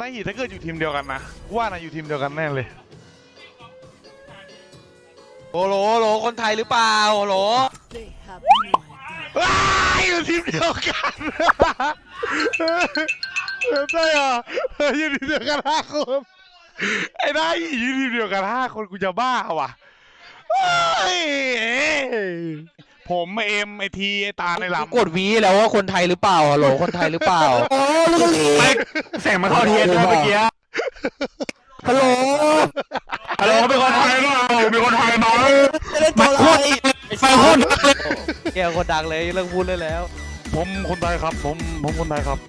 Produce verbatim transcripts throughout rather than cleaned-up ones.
นาหิถ้าเกิดอยู่ทีมเดียวกันนะว่านะอยู่ทีมเดียวกันแน่เลยโหลโหลคนไทยหรือเปล่าโหลว้ายอยู่ทีมเดียวกันใช่เหรออยู่ทีมเดียวกันห้าคนไอ้ได้อยู่ทีมเดียวกันห้าคนกูจะบ้าว่ะผมเอ็มไอทีไอตาในลำกดวีแล้วว่าคนไทยหรือเปล่าโหลคนไทยหรือเปล่าโอ้ลูกหลีแสงมาเข้าเทียนเมื่อกี้ฮัลโหลฮัลโหลเป็นคนไทยเปล่าเป็นคนไทยไหมมาพูดไฟคนแกคนดังเลยเรื่องพูดเลยแล้วผมคนไทยครับผมผมคนไทยครับ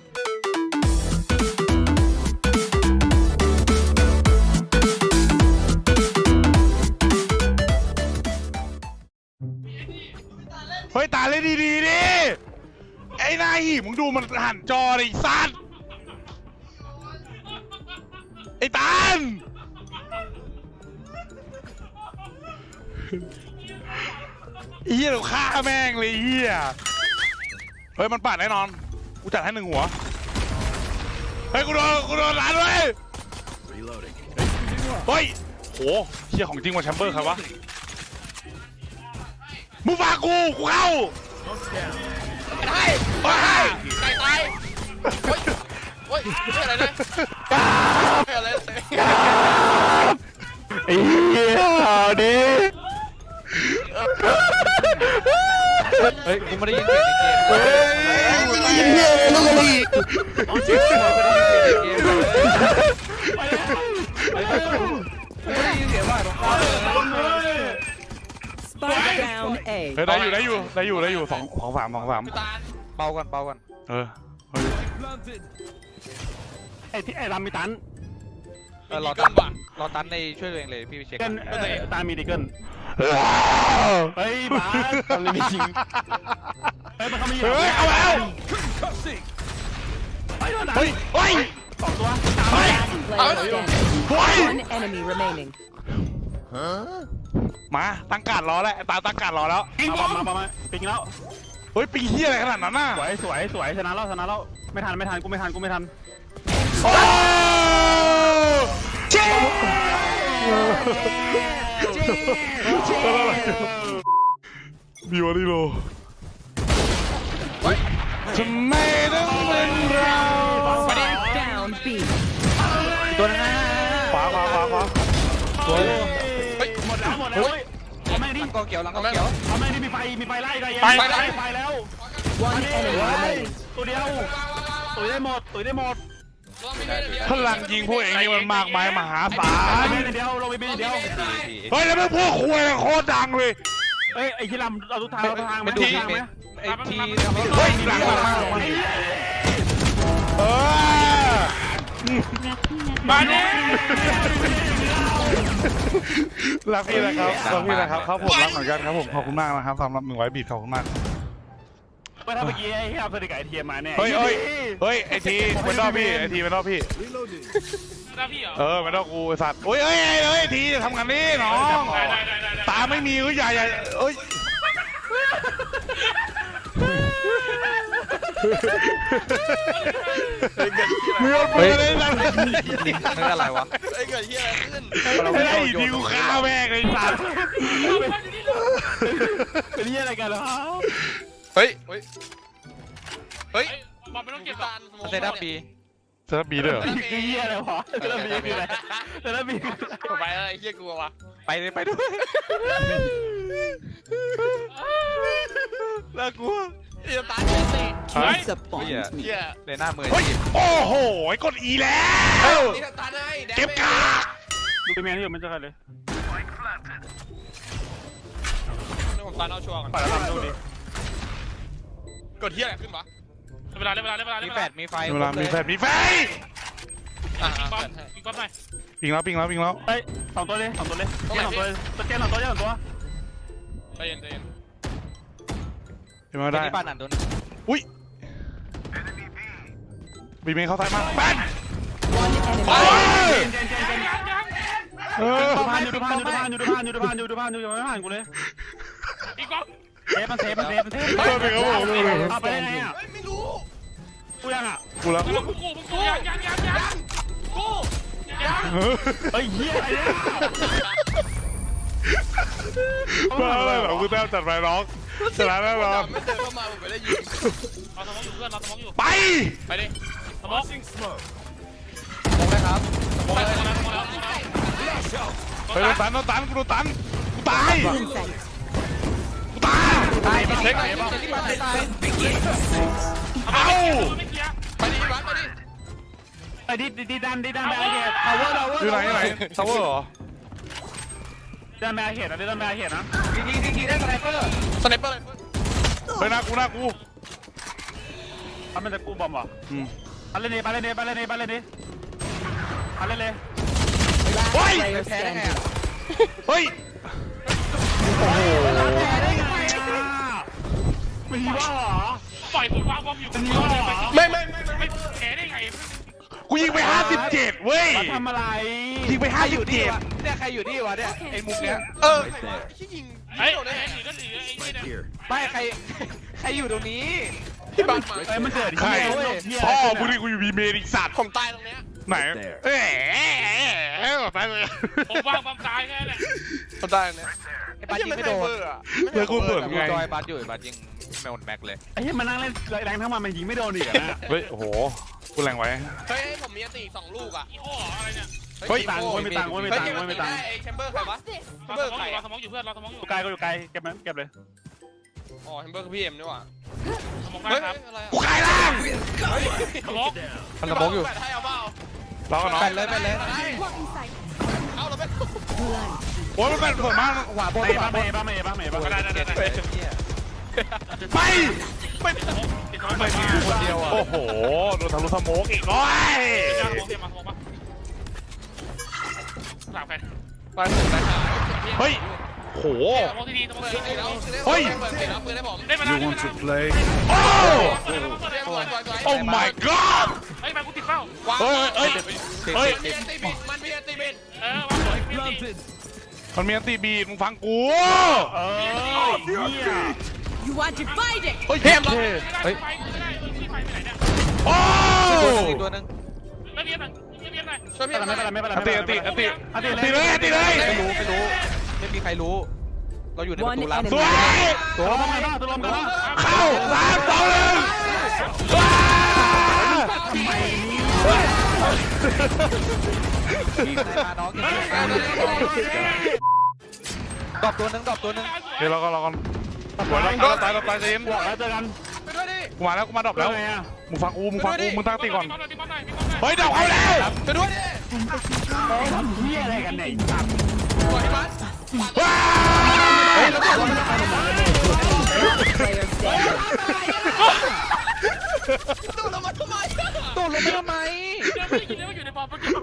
เฮ้ยตาเล่นดีๆดิไอ้นายหิมึงดูมันหันจอไอ้สัตว์ไอ้ตาลเฮียเราฆ่าแม่งเลยเฮียเฮ้ยมันปาดแน่นอนกูจัดให้หนึ่งหัวเฮ้ยกูโดนกูโดนล้านเลยเฮ้ยโหเฮียของจริงว่ะแชมเบอร์ใครวะมึงฟังกูกูเข้าได้ไปไก่ตายโอ้ยโอ้ยไม่อะไรนะไม่อะไรไอ้เหี้ยดิเฮ้ยกูไม่ได้ยินเสียงในเกมเฮ้ยเหี้ยลูกกะลีไม่ได้ยินเสียงในเกมไม่ได้ยินเสียงว่าตรงกลางเฮ้ยได้อยู่ได้อยู่ได้อยู่ได้อยู่สองสองสามสองสามเบาก่อนเบาก่อนเออไอ้ที่ไอ้รามิตันเออรอตันรอตันในช่วยตัวเองเลยพี่ไปเช็คกันตามีดิเกิลเฮ้ยบ้าทำอะไรไม่จริงเฮ้ยมันเขาไม่ยิงเฮ้ยเอาแล้วเฮ้ยเฮ้ยสองตัวเฮ้ยเฮ้ยมาตั้งการรอแล้วตาตั้งการรอแล้วมามามาปิงแล้วเฮ้ยปิงเฮียอะไรขนาดนั้นน่ะสวยสวยสวยชนะแล้วชนะแล้วไม่ทันไม่ทันกูไม่ทันกูไม่ทันเจ๊บิวดิโลทำไมต้องเป็นเราตัวนั้นขวาขวาขวาขวาสวยหมดแล้วหมดแล้วเอาแม่งดิกองเกี่ยวหลังกองเกี่ยวเอาแม่งดิมีไฟมีไฟไล่กันไปไปไปแล้วตัวเดียวตัวได้หมดตัวได้หมดพลังยิงพวกเองนี่มันมากมายมหาศาลเดียวเราไปบีเดียวเฮ้ยแล้วพวกคุยโคตรดังเลยเฮ้ยไอ้ที่ลำเอาทุกทางเอาทุกทางไหมทุกทางไหมไอ้ทีเฮ้ยหลังมาเออมาเนี่ยรักพี่นะครับรักพี่นะครับครับผมรักเหมือนกันครับผมขอบคุณมากนะครับสำหรับหนึ่งร้อยบีทขอบคุณมากเมื่อกี้ไอ้ที่เอาสติกไอทีมาเนี่ยเฮ้ยเฮ้ยเฮ้ยไอทีเป็นรอบพี่ไอทีเป็นรอบพี่เออเป็นรอบกูไอสัตว์โอ้ยเฮ้ยเฮ้ยทีทำงานนี่น้องตาไม่มีเฮ้ยใหญ่ใหญ่เอ้ยมีคนพูดอะไรนั่นไม่อะไรวะไอ้เกิดเหี้ยอะไรขึ้นไอ้ดิวข้าวแม่งไอ้สัตว์เป็นเหี้ยอะไรกันล่ะเฮ้ยเฮ้ยเฮ้ยบอลไม่ต้องเก็บตาเซตอัพบีเซตอัพบีด้วยเหรอคือเหี้ยอะไรวะเซตอัพบีคืออะไรเซตอัพบีไปอะไรเหี้ยกลัววะไปเลยไปด้วยน่ากลัวเดี๋ยวตาเจ็ดสิเฮ้ยเหี้ยเลยหน้ามือโอ้โหกดอีแล้วเก็บกาดูเป็นแมนที่อยู่มันจะกันเลยนี่ผมตาเอาชัวร์ก่อนไปแล้วทำดูดิกดเหี้ยอะไรขึ้นวะเวลาเวลาเวลามีแฟดมีไฟเวลามีแฟดมีไฟปิงป๊อปปิงป๊อปหน่อยปิงแล้วปิงแล้วปิงแล้วเฮ้ยสองตัวเลยสองตัวเลยสองตัวสแกนสองตัวสองตัวใจเย็นใจเย็นเป็นมาได้บ้านนั่นโดนอุ้ยบีเมย์เข้าซ้ายมาแบนเออดูผ่านอยู่ดูผ่านอยู่ดูผ่านอยู่ดูผ่านอยู่ดูผ่านอยู่ดูผ่านอยู่ไม่ผ่านกูเลยอีกก๊อฟเซฟมันเซฟมันเซฟมันเซฟเออเป็นเขาบอกเลยเอาไปได้ไงอ่ะไม่รู้กูยังอ่ะกูแล้วกูกูกูยังยังยังยังเฮ้ยเฮียอะไรเนี่ยมาเลยเหรอกูแต้มจัดไปน้องชนะแน่นอนไม่เดินเข้ามาผมไม่ได้ยิงเราสมองอยู่เพื่อนเราสมองอยู่ไปไปดิสมองมองได้ครับสมองแล้วสมองแล้วไปโดนตันโดนตันกูโดนตันกูตายกูตายตายเช็คตาไหนยบ้างที่บ้านตายเอ้าไม่เคลียร์ไปดิวัดไปดิไอ้ดิดิดิดันดิดันแบร์เขตทาวเวอร์ทาวเวอร์อยู่ไหนอยู่ไหนทาวเวอร์เหรอดันแบร์เขตนะดิดันแบร์เขตนะยิงยิงยิงยิงได้สไนเปอร์สไนเปอร์เลยเฮ้ยหน้ากูหน้ากูอันมันจะกูบอมเหรออืมอันเล่นนี่ไปเล่นนี่ไปเล่นนี่ไปเล่นนี่อันเล่นเลยเฮ้ยแพ้ได้ไงอ่ะเฮ้ยโอ้โหแพ้ได้ไงมีบ้าเหรอปล่อยผมวางบอมอยู่มีบ้าเหรอไม่ไม่ไม่ไม่แพ้ได้ไงกูยิงไปห้าสิบเจ็ดเว้ยมาทำอะไรยิงไปห้าสิบเจ็ดเนี่ยใครอยู่นี่วะเนี่ยไอ้มุมเนี้ยเออที่ยิงเฮ้ยโดนได้ไอ้หนีก็หนีไอ้นี่นะไม่ใครใครอยู่ตรงนี้ที่บ้านมาเอ้ยมันเกิดใครเว้ยพ่อมึงนี่กูอยู่บีเมริกสัตว์ผมตายตรงเนี้ยไหนเอ๊ะตายเลยผมวางบอมตายแค่นั้นผมตายตรงเนี้ยไอ้บัสยิงไม่โดนแล้วกูเปิดกูไงจอยบัสอยู่บัสยิงไม่หมดแม็กเลยไอ้เหี้ยมันนั่งเล่นแรงทั้งวันมันยิงไม่โดนอีกนะเฮ้ยโอ้โหกูแรงไว้เฮ้ยผมมีอันตีสองลูกอ่ะอีโอ้อะไรเนี่ยเฮ้ยตังค์ไม่มีตังค์ไม่มีตังค์ไม่มีตังค์ไอ้แชมเบอร์ใครวะแชเรามเบอร์สมองใครอยู่เราสมองอยู่เพื่อนเราสมองอยู่กูไกลก็อยู่ไกลเก็บมันเก็บเลยอ๋อแชมเบอร์คือพี่เอ็มนี่หว่าสมองเฮ้ยครับอะไรกูขายล่างสมองมันสมองอยู่แปดให้เอาเปล่าเราก็น้องไปเลยไปเลยเอาเราไปโอ้ยมันเป็นส่วนมากขวาบนเมขย์วาบ้าบเมนย์บ้าเมย์บ้าเมย์บ้าก็ได้ได้ได้ไปไม่ติดน้อยไปคนเดียวอ่ะโอ้โหโดนทะลุสโมกอีกโอ้ยสมองเตรียมมาสมองปะสามแฟนไปผมไปหาเฮ้ยโหสมองที่ดีสมองเปิดที่ดีแล้วเฮ้ยเปิดเปิดแล้วปืนให้ผมได้มาแล้วได้มาแล้วโอ้สวยสวยสวยโอ้ my god เฮ้ยมากูติดเป้าวางเฮ้ยเฮ้ยเฮ้ยมันมีอันตีบิดมันมีอันตีบิดเออวางสวยพี่ตีมันมีอันตีบีมึงฟังกูเออเหี้ย You are divided. เฮ้ยเพียมเท่เฮ้ยไฟกูไม่ได้พี่ไฟไปไหนเนี่ยโอ้อีกตัวนึงไม่เพียนหน่อยไม่เพียนหน่อยช่วยไม่พี่เป็นไรไม่เป็นไรอันตีไม่อันเป็นตีไรอันตีอันตีเลยอันตีเลยไม่รู้ไม่รู้ไม่มีใครรู้ เราอยู่ในประตูลับสวยตัวลมกันบ้างตัวลมกันบ้างเข้าสามสองหนึ่งว้าทำไมนี่ยิงไหนมาน้องยิงดรอปตัวนึงดรอปตัวนึงเดี๋ยวเราก็เราก็หัวเราตายเราตายใจเย็นบอกแล้วเจอกันไปด้วยดิกูมาแล้วกูมาดรอปแล้วไงอ่ะมึงฟังกูมึงฟังกูมึงตั้งตีก่อนตีบอลหน่อยตีบอลหน่อยเฮ้ยดรอปเขาแล้วไปด้วยดิทำเหี้ยอะไรกันเนี่ยตับสวยบัสว้าเฮ้ยแล้วตัวมัน Player standing. ดูเรามาทำไมตัวลงไปทำไมเดี๋ยวไม่ยินแล้วอยู่ในบอลเมื่อกี้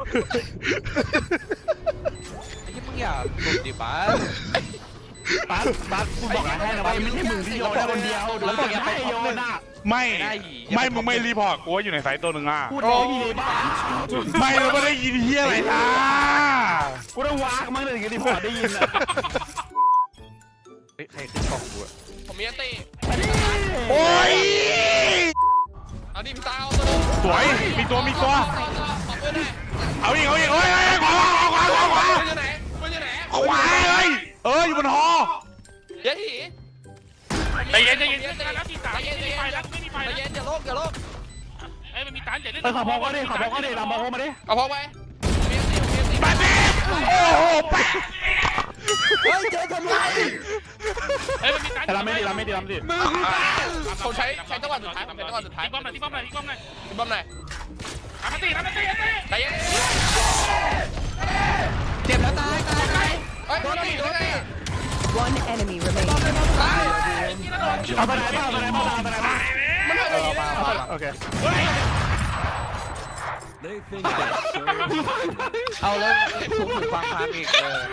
ไอ้ที่มึงอย่าหลุดดิบ้าปั๊บปั๊บกูบอกแล้วให้นะว่าไม่ใช่มึงที่โยนได้คนเดียวแล้วบอกอย่าให้โยนอ่ะไม่ไม่มึงไม่รีพอร์ตกูว่าอยู่ในไซต์ตัวหนึ่งอ่ะพูดได้ดีเลยบ้าไม่เราไม่ได้ยินเฮียอะไรนะกูต้องวากมั้งเลยถึงจะพอได้ยินอ่ะเฮ้ยใครขึ้นกล่องกูอะผมมีอันตีโอ้ยเอาดิพี่ตาเอาตัวนึงสวยมีตัวมีตัวขอปืนหน่อยเอาอีกเอาอีกเฮ้ยขวาขวาขวาขวาขวาปืนอยู่ไหนปืนอยู่ไหนขวาเลยเอออยู่บนหอเย็นหีใจเย็นใจเย็นใจเย็นแล้วตีสามไม่มีไฟแล้วไม่มีไฟใจแล้วเย็นอย่าโลกอย่าโลกเอ้ยมันมีตันอย่าเล่นเออขับพอก็ดิขับพอก็ดิลำพอก็มาดิเอาพกไปมีอันตีมีอันตีแปดสิบโอ้โหแปดเฮ้ยเจอทำไรเอ้ยมันมีตันแต่ลำไม่ดีลำไม่ดีลำดิผมใช้ใช้จังหวะสุดท้ายผมใช้จังหวะสุดท้ายตีบอลหน่อยตีบอลหน่อยตีบอลหน่อยบอมหน่อยทำมาตีทำมาตีทำมาตีใจเย็นเจ็บแล้วตายตายตายเฮ้ยโดนตีโดนตี One enemy remaining. ตายเอาไปไหนบ้างเอาไปไหนบ้างเอาไปไหนบ้างมันไม่ได้โอเคเอาแล้วทุกถึงฟังพังอีกเออ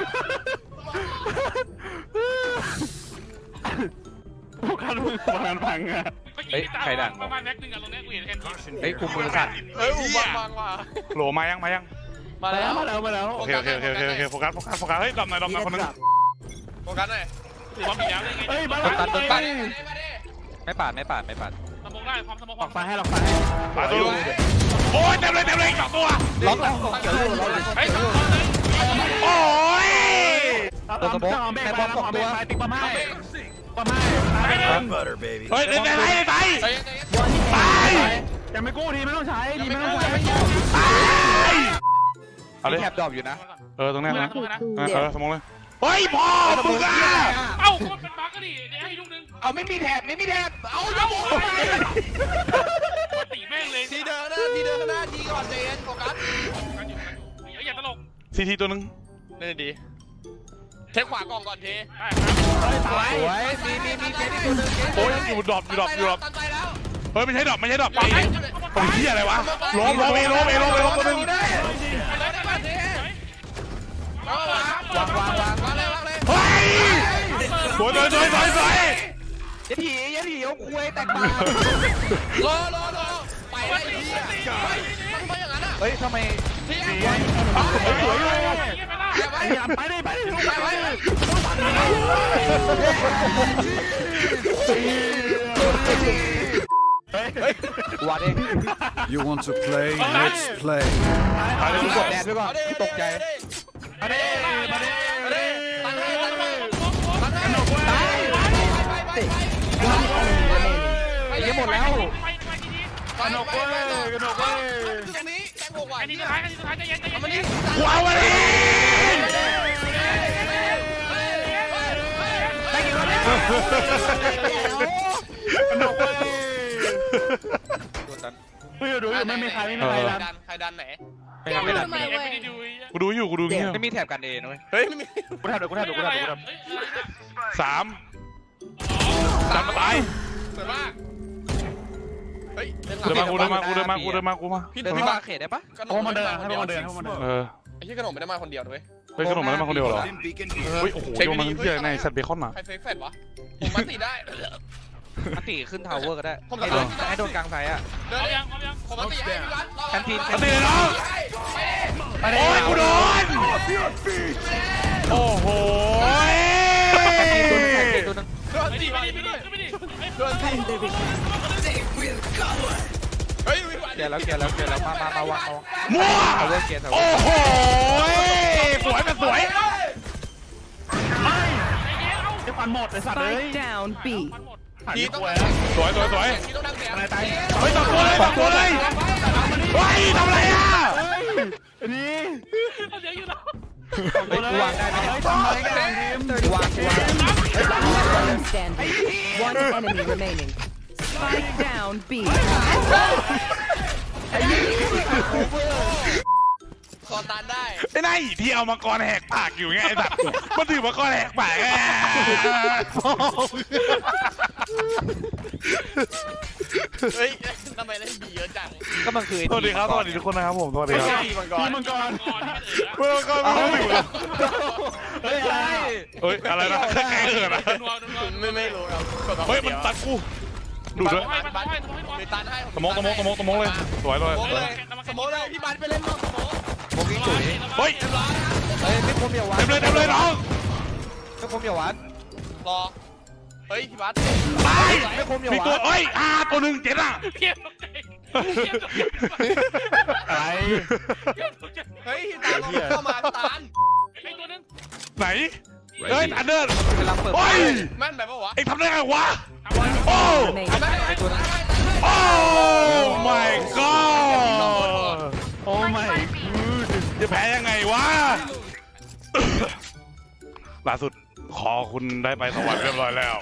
พวกกันมึงฟังกันพังอ่ะประมาณแม็กนึงอะตรงนี้กูเห็นแค่นี้เฮ้ยคุมมือสั่นเฮ้ยอูบางบางว่ะโหลมายังมายังมามาแล้แล้ว วมาแล้วมาแล้วโอเคโอเคโอเคโอเคโอเคโฟกัสโฟกัสโฟกัสเฮ้ยดอมหน่อยดอมหน่อยคนนึงโฟกัสหน่อยถือว่ามีแล้วเลยไงเฮ้ยมาตัดตัดตัดไม่ปาดไม่ปาดไม่ปาดสมองได้ความสมองหลอกไฟให้หลอกไฟให้ปาตัวสวยโอ้ยเต็มเลยเต็มเลยสองตัวล็อกแล้วเกี่ยวอยู่ล็อกเลยเฮ้ยสองตัวเลยโอ้ยตัวสมองเบรกในไปบอมแล้วสองเบรตัวกไปติ๊กปะไม้ปะไม้เฮ้ยในในในในเฮ้ยไปจะไม่กู้ทีไม่ต้องใช้ทีไม่ต้องใช้เอาเลยแคบดอบอยู่นะเออตรงนี้นะตัวนะเออสมองเลยเฮ้ยพ่อมึงอ่ะเอ้าคนเป็นบั๊กก็ดิเดี๋ยวให้ลูกนึงเอาไม่มีแถบไม่มีแถบเอาเอาตีแม่งเลยทีเดินนะทีเดินข้างหน้าทีก่อนเจนโฟกัสอย่าตลกซีทีตัวนึงนี่ดีเทคขวากองก่อนเทสวยมีมีมีเกมที่ตัวนึงโอ้ยอยู่ดรอปอยู่ดรอปอยู่ดรอปตันใจแล้วเฮ้ยไม่ใช่ดรอปไม่ใช่ดรอปไปตรงที่อะไรวะล้มล้มเอล้มเอล้มเอล้มตัวนึงได้เลยได้ป่ะเทวางวางวางวางวางวางเลยวางเลยเฮ้ยสวยสวยสวยสวยสวยยัดผียัดผีเอาคุยแตกปากรอรอรอไปได้ทีอ่ะมันไปอย่างนั้นอ่ะเฮ้ยทำไมทีสอ่ะวยเลยไปไว้ไปดิไปดิลูกไปไปไว้วัดเอง You want to play? Let's play. ไปเลยกดแดดด้วยก่อนตกใจมาดิมาดิมาดิตันให้ตันให้ตันให้หนุกเว้ยไปไปไปไอ้เหี้ยหมดแล้วไปหนุกเว้ยหนุกเว้ยตรงนี้แกงหกว่ะอันนี้สุดท้ายอันนี้สุดท้ายใจเย็นใจเย็นมันนี่ว้าวเลยหนุกเว้ยดูอยู่ดูอยู่ไม่มีใครไม่มีใครรันดันใครดันไหนไม่ดันไม่ดันไม่ได้ดูกูดูอยู่กูดูเงี้ยไม่มีแถบกันเองนะเว้ยเฮ้ยไม่มีกูทำเดี๋ยวกูทำเดี๋ยวกูทำเดี๋ยวกูทำสามจับมาตายสวยมากเฮ้ยเดินมากูเดินมากูเดินมากูเดินมากูมาเดินที่มาเขตได้ปะโอ้มันเดินให้มันเดินให้มันเดินเออไอ้ที่ขนมไม่ได้มาคนเดียวด้วยเฮ้ยขนมมาแล้วมาคนเดียวเหรอเฮ้ยโอ้โหโยนมาเยอะในสัตว์เบคอนมาใครเฟกเฟดวะผมมันตีได้อันตีขึ้นทาวเวอร์ก็ได้ผมให้จะโดนให้โดนกลางไฟอ่ะเดินเอายัยัง งเอายังผมมันตีให้พี่รัตแคนทีนอันนี้เลยน้องโอ้ยกูโดนโอ้โหแคนทีนตัวนึงแคนทีนตัวนึงเดินไม่ตีดีไปไม่ดีด้วยไม่ดีเดินตีเฮ้ยเกียร์แล้วเกียร์แล้วเกียร์แล้วมามามาวางเอามั่วทาวเวอร์เกียร์ทาวเวอโอ้ร์โหสวยแต่สวยไอ้ฟันหมดไอ้สัตว์เลย Spike down B. ทีต้องสวยสวยสวยทีต้องดังเสียงอะไรตายเฮ้ยตัดตัวเลยตัดตัวเลยเฮ้ยทำอะไรอ่ะนี่เดี๋ยวอยู่แล้วเฮ้ยกูวางได้ไหมเนี่ยทำอะไรกันทีมกูวางกูวาง One standing. One enemy remaining. Spike down B. คอตันได้ไอ้นายที่เอามังกรแหกปากอยู่ไงไอ้สัตว์มันถือมังกรแหกปากไงเฮ้ยทำไมเล่นบีเยอะจังก็มันคือสวัสดีครับสวัสดีทุกคนนะครับผมสวัสดีครับทีมังกรทีมังกรก่อนที่มันเอ๋อมังกรไม่รู้อยู่เฮ้ยอะไรเฮ้ยอะไรนะแค่เกิดนะนัวนัวไม่ไม่รู้ครับเฮ้ยมันตัดกูดูด้วยให้มันให้มันให้นัวมีตันให้สมองสมองสมองสมองเลยสวยเลยสมองเลยสมองเลยพี่บันไปเล่นนอกสมองโมกิ้งจุ๋ยเฮ้ยเฮ้ยไม่คมเดียววัดเต็มเลยเต็มเลยน้องไม่คมเดียววัดรอเฮ้ยพี่บันตายไม่คมเดียวมีวัตัวดเอ้ยอ่าตัวหนึ่งเจ็ดอ่ะเก็บเก็บอะไรเฮ้ยตาลเข้ามาตาลไอ้ตัวนึงไหนเฮ้ยอันเดอร์กำลังเปิดโอ้ยแม่นแบบว่าวะเอ็งทำได้ไงวะเอาไว้โอ้ Remaining. ไอ้ตัวนั้นโอ้ my god โอ้ไม่จะแพ้ยังไงวะล่าสุดขอคุณได้ไปสวรรค์เรียบร้อยแล้ว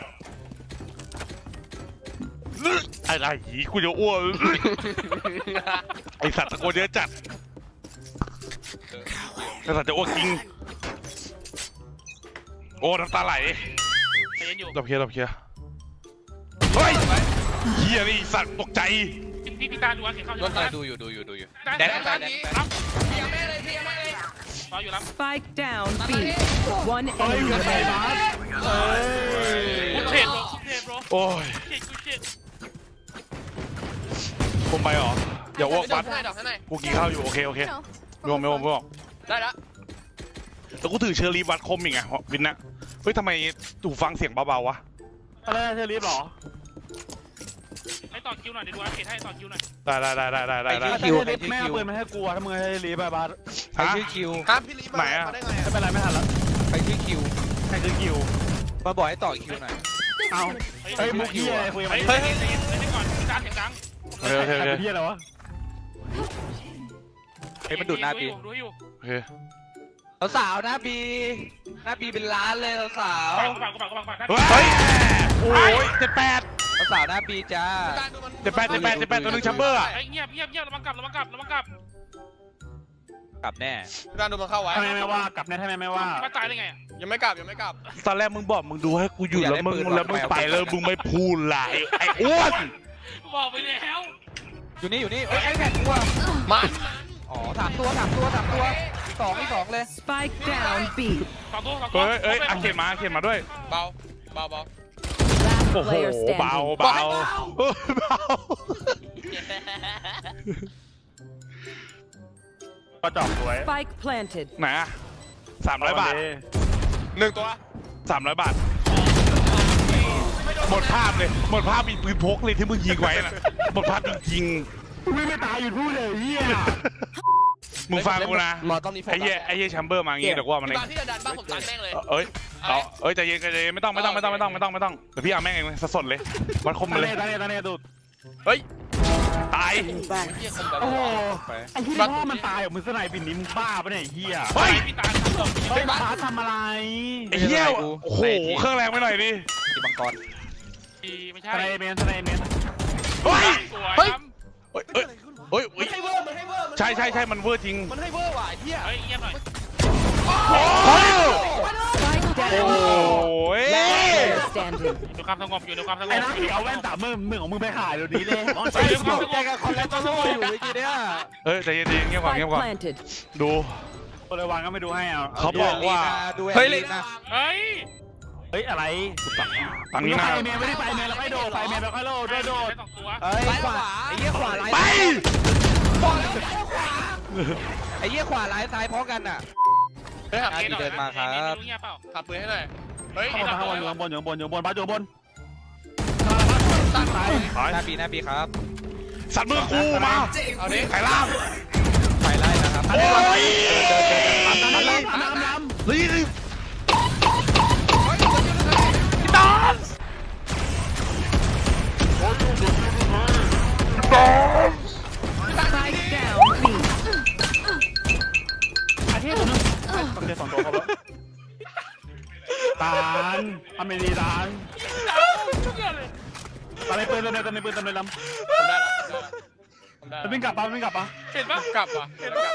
อะไรหีกูจะอ้วนไอสัตว์ตะโกนเยอะจัดไอสัตว์จะอ้วกจริงโอ้น้ำตาไหลใจเย็นอยู่ดับเคลียร์ดับเคลียร์เฮ้ยเฮียนี่สัตว์ตกใจพี่พี่ตาดูว่าเข็มเข้าอยู่รถอะไรดูอยู่ดูอยู่ดูอยู่แดแดนนแดไปนแดนไปรับเพียงแม่เลยเพียงแม่เลยรออยู่รับ Spike down B. One เฮ้ย enemy ไม่บา remaining. สเฮ้ยกูเทรดโรกูเทรดโรโอ้ยเทรดกูเทรดผมไปเหรออย่าอ้วกบัตให้ดอกให้ไหนกูกินข้าวอยู่โอเคโอเคไม่บอกไม่บอกไม่บอกได้ละแต่กูถือเชอร์รี่วัดคมอีกไงวินนะเฮ้ยทำไมถูกฟังเสียงเบาๆวะอะไรเธอรีบหรอไอ้ตต่อคิวหน่อยเดี๋ยวดูอาร์เคดให้ต่อคิวหน่อยได้ได้ได้ได้ได้ได้คิวแม่เอาปืนมาให้กูถ้ามึงให้รีบไปบ้านใครชื่อคิวครับพี่ลีมาได้ไงไม่เป็นไรไม่ทันแล้วใครชื่อคิวใครคือคิวมาบอกให้ต่อคิวหน่อยเอาเฮ้ยมุกเฮียคุยกันเฮ้ยเฮ้ยเฮ้ยเฮ้ยก่อนจานเสียงดังโอเคโอเคโอเคเฮียอะไรวะเฮ้ยมันดูดหน้าบีดูอยู่โอเคสาวหน้าบีหน้าบีเป็นล้านเลยสาวปังปังปังปังปังเฮ้ยโอ้ยเจ็ดแปดสาวหน้าบีจ้าเจ็ดแปดเจ็ดแปดเจ็ดแปดตัวนึงแชมเบอร์อะเฮ้ยเงียบเงียบเงียบระวังกลับระวังกลับระวังกลับกลับแน่ด้านดูมันเข้าไว้ทำไมไม่ว่ากลับเนี่ยทำไมไม่ว่ามาตายได้ไงยังไม่กลับยังไม่กลับตอนแรกมึงบอกมึงดูให้กูอยู่แล้วมึงแล้วมึงไปแล้วมึงไม่พูดไรไอ้อ้วนบอกไปแล้วอยู่นี่อยู่นี่เอ้ยไอ้แผ่นตัวมาอ๋อสามตัวสามตัวสามตัวสองอีกสองเลย Spike down B. สองตัวสองตัวเฮ้ยเอ้ยอาเขียนมาเขียนมาด้วยเบาเบาเบา Last โอ้โห player เบา standing. เบาเออเบาก็จอบสวย Spike planted. ไหนอะสามร้อยบาทหนึ่งตัวสามร้อยบาทหมดภาพเลยหมดภาพมีปืนพกเลยที่มึงยิงไว้น่ะหมดภาพจริงไม่ไม่ตายอยู่พูดเลยเฮียๆมึงฟังกูนะรอต้องนี้โฟกัไอ้เหี้ยไอ้เหี้ยแชมเบอร์มางี้เดี๋ยวกูว่ามันเองบ้านที่จะดันบ้านผมดันแม่งเลยเอ้ยเอาเอ้ยใจเย็นใจเย็นไม่ต้องไม่ต้องไม่ต้องไม่ต้องไม่ต้องไม่ต้องเดี๋ยวพี่เอาแม่งเองเลยสดๆเลยวัดคมตาเลเน่ยตาเน่ตาเน่ดูดเฮ้ยตายเฮียคมแบบโอ้โหไปไอ้ที่พ่อมันตายของมึงสไนปิ่นนี้มึงบ้าปะเนี่ยเฮียเฮ้ยพี่ตาทำตกเฮ้ยมาทำอะไรไอ้เหี้ยโอ้โหเครื่องแรงไปหน่อยดิที่บังกรไม่ใช่สไนเมนสไนเมนเฮ้ยสวยครับเฮ้ยเฮ้ยเฮ้ยมันให้เวอร์มันให้เวอร์ใช่ใช่ใช่มันเวอร์จริงมันให้เวอร์ว่ะไอ้เฮียเฮ้ยเงียบหน่อยโอ้ Spike โห down. Last player standing. อยู่ความสงบอยู่ในความสงไอ้บนักเอาแว่นตามึงมึงของมึงไปขายเดี๋ยวนี้เลยออนไซเฮ้ยด์ความสงแกบกับคอนแลนโซ่อยู่เมื่อกี้เนี่ยเฮ้ยใจเย็นๆเงียบก่อน Spike เงียบก่อน planted. ดูคนเลยวางก็ไม่ดูให้เอาเขาบอกว่าดูเฮ้ยเลเลยนะเฮ้ยเฮ้ยอะไรตังนี้ไปนะเมนไม่ได้ไปเมนแล้วค่อยโดดไปเมนแล้วค่อยโดดโดดโดดสองตัวเอ้ยขวาไอ้เหี้ยขวาไลน์ไปไอ้เหี้ยขวาไลน์ซ้ายพร้อมกันอ่ะเฮ้ยหักเดินมาครับเงียบเปล่าขับปืนให้หน่อยเฮ้ยข้างบนข้างบนอยู่ข้างบนอยู่ข้างบนอยู่ข้างบนบ้านอยู่ข้างบนตั้งตายหน้าบีหน้าบีครับสัตว์มือกูมาเอาดิไข่ล่างไฟไล่นะครับโอ้ยน้ำน้ำน้ำน้ำรีบ Spike down B. อาทิตย์นึงต้องเจอสองตัวเขาแล้วตานอเมริกานอะไรปืนเลยตอนนี้ปืนตอนนี้ลำผมได้แล้วผมได้มันวิ่งกลับปะวิ่งกลับปะเห็นปะกลับว่ะเห็นกลับ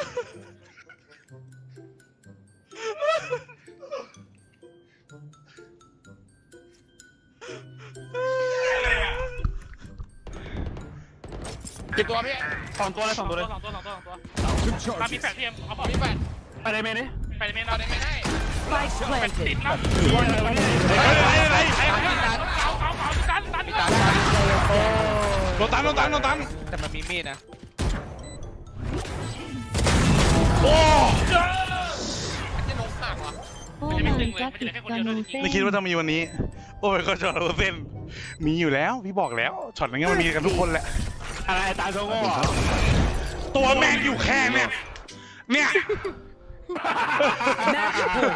กี่ตัวพี่สองตัวเลยสองตัวเลยสองตัวสองตัวสองตัว Two ตามมี charges. แฝดพี่เอ็มเอาบอกมีแฟนไปเลยเมย์นี่ไปในเมนเอาเอาได้ไม่ให้ Spike ติด planted. นะอะไรอะไรไอ้ไอ้ไอ้เก่าเก่าเก่าตันตันมีตัตาน ตาโดนตันโดนตันโดนตันแต่มันมีมีดนะโอ้ที่นกหักว่ะมันจะไม่ตึงเลยมันจะได้แค่คนเดียวเลยจริงไม่คิดว่าจะมีวันนี้ โอ้ยก็ช็อตเปอร์เซ็นต์มีอยู่แล้วพี่บอกแล้วช็อตอย่างเงี้ยมันมีกันทุกคนแหละอะไรตาโซโง่ตัวแม่งอยู่แค่เนี่ยเนี่ย Match point.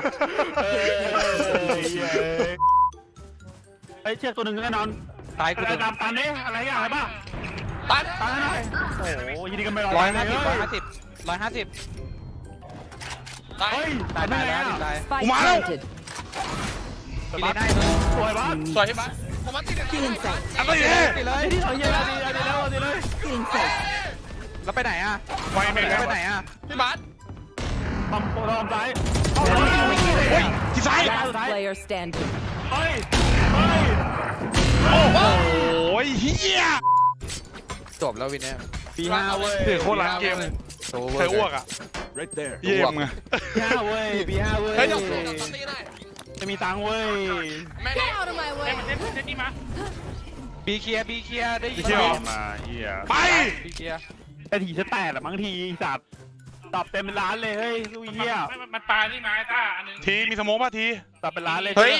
ไอ้เชือกตัวหนึ่งแน่นอนตายกูอะไรโดนตามตันนี่อะไรอย่างไรบ้างตันตายหน่อยโอ้ยยินดีกันไม่รอร้อยห้าสิบร้อยห้าสิบร้อยห้าสิบตายเฮ้ยตายตายแล้วตาย Spike Wow. planted. กินเลยได้เลยสวยบ้างสวยที่บ้านผมมาติดเลย Feeling safe. อะไรเนี่ยติดเลยที่เขาเยี่ยมดีดีแล้วดีเลย Feeling safe. แล้วไปไหนอ่ะไปไม่แล้วได้ไปไหนอ่ะพี่บัสตอมตอมซ้ายที่ซ้าย Last player standing. เฮ้ยเฮ้ยโอ้โหเฮียจบแล้ววินเนี่ยปีห้าเว้ยเสียโคตรรักเกมเคยอ้วกอ่ะ Right there. เยี่ยมไงปีห้าเว้ยปีห้าเว้ยเฮ้ยเดี๋ยวผมตัดตีหน่อยจะมีตังค์เว้ยแม่ง Get out of my เฮ้ย way. มันเซ็ตเซ็ตนี่มาบีเคลียร์บีเคลียร์ได้ยินเที่ยวมาเฮียไปบีเคลียร์แต่ถีจะแตกละบางทีสัตว์ตอบเต็มร้านเลยเฮ้ยลูกเฮียมันปลานี่มาไอ้ต้าอันนึงทีมีสโมองป่ะทีตอบเป็นร้านเลยเฮ้ย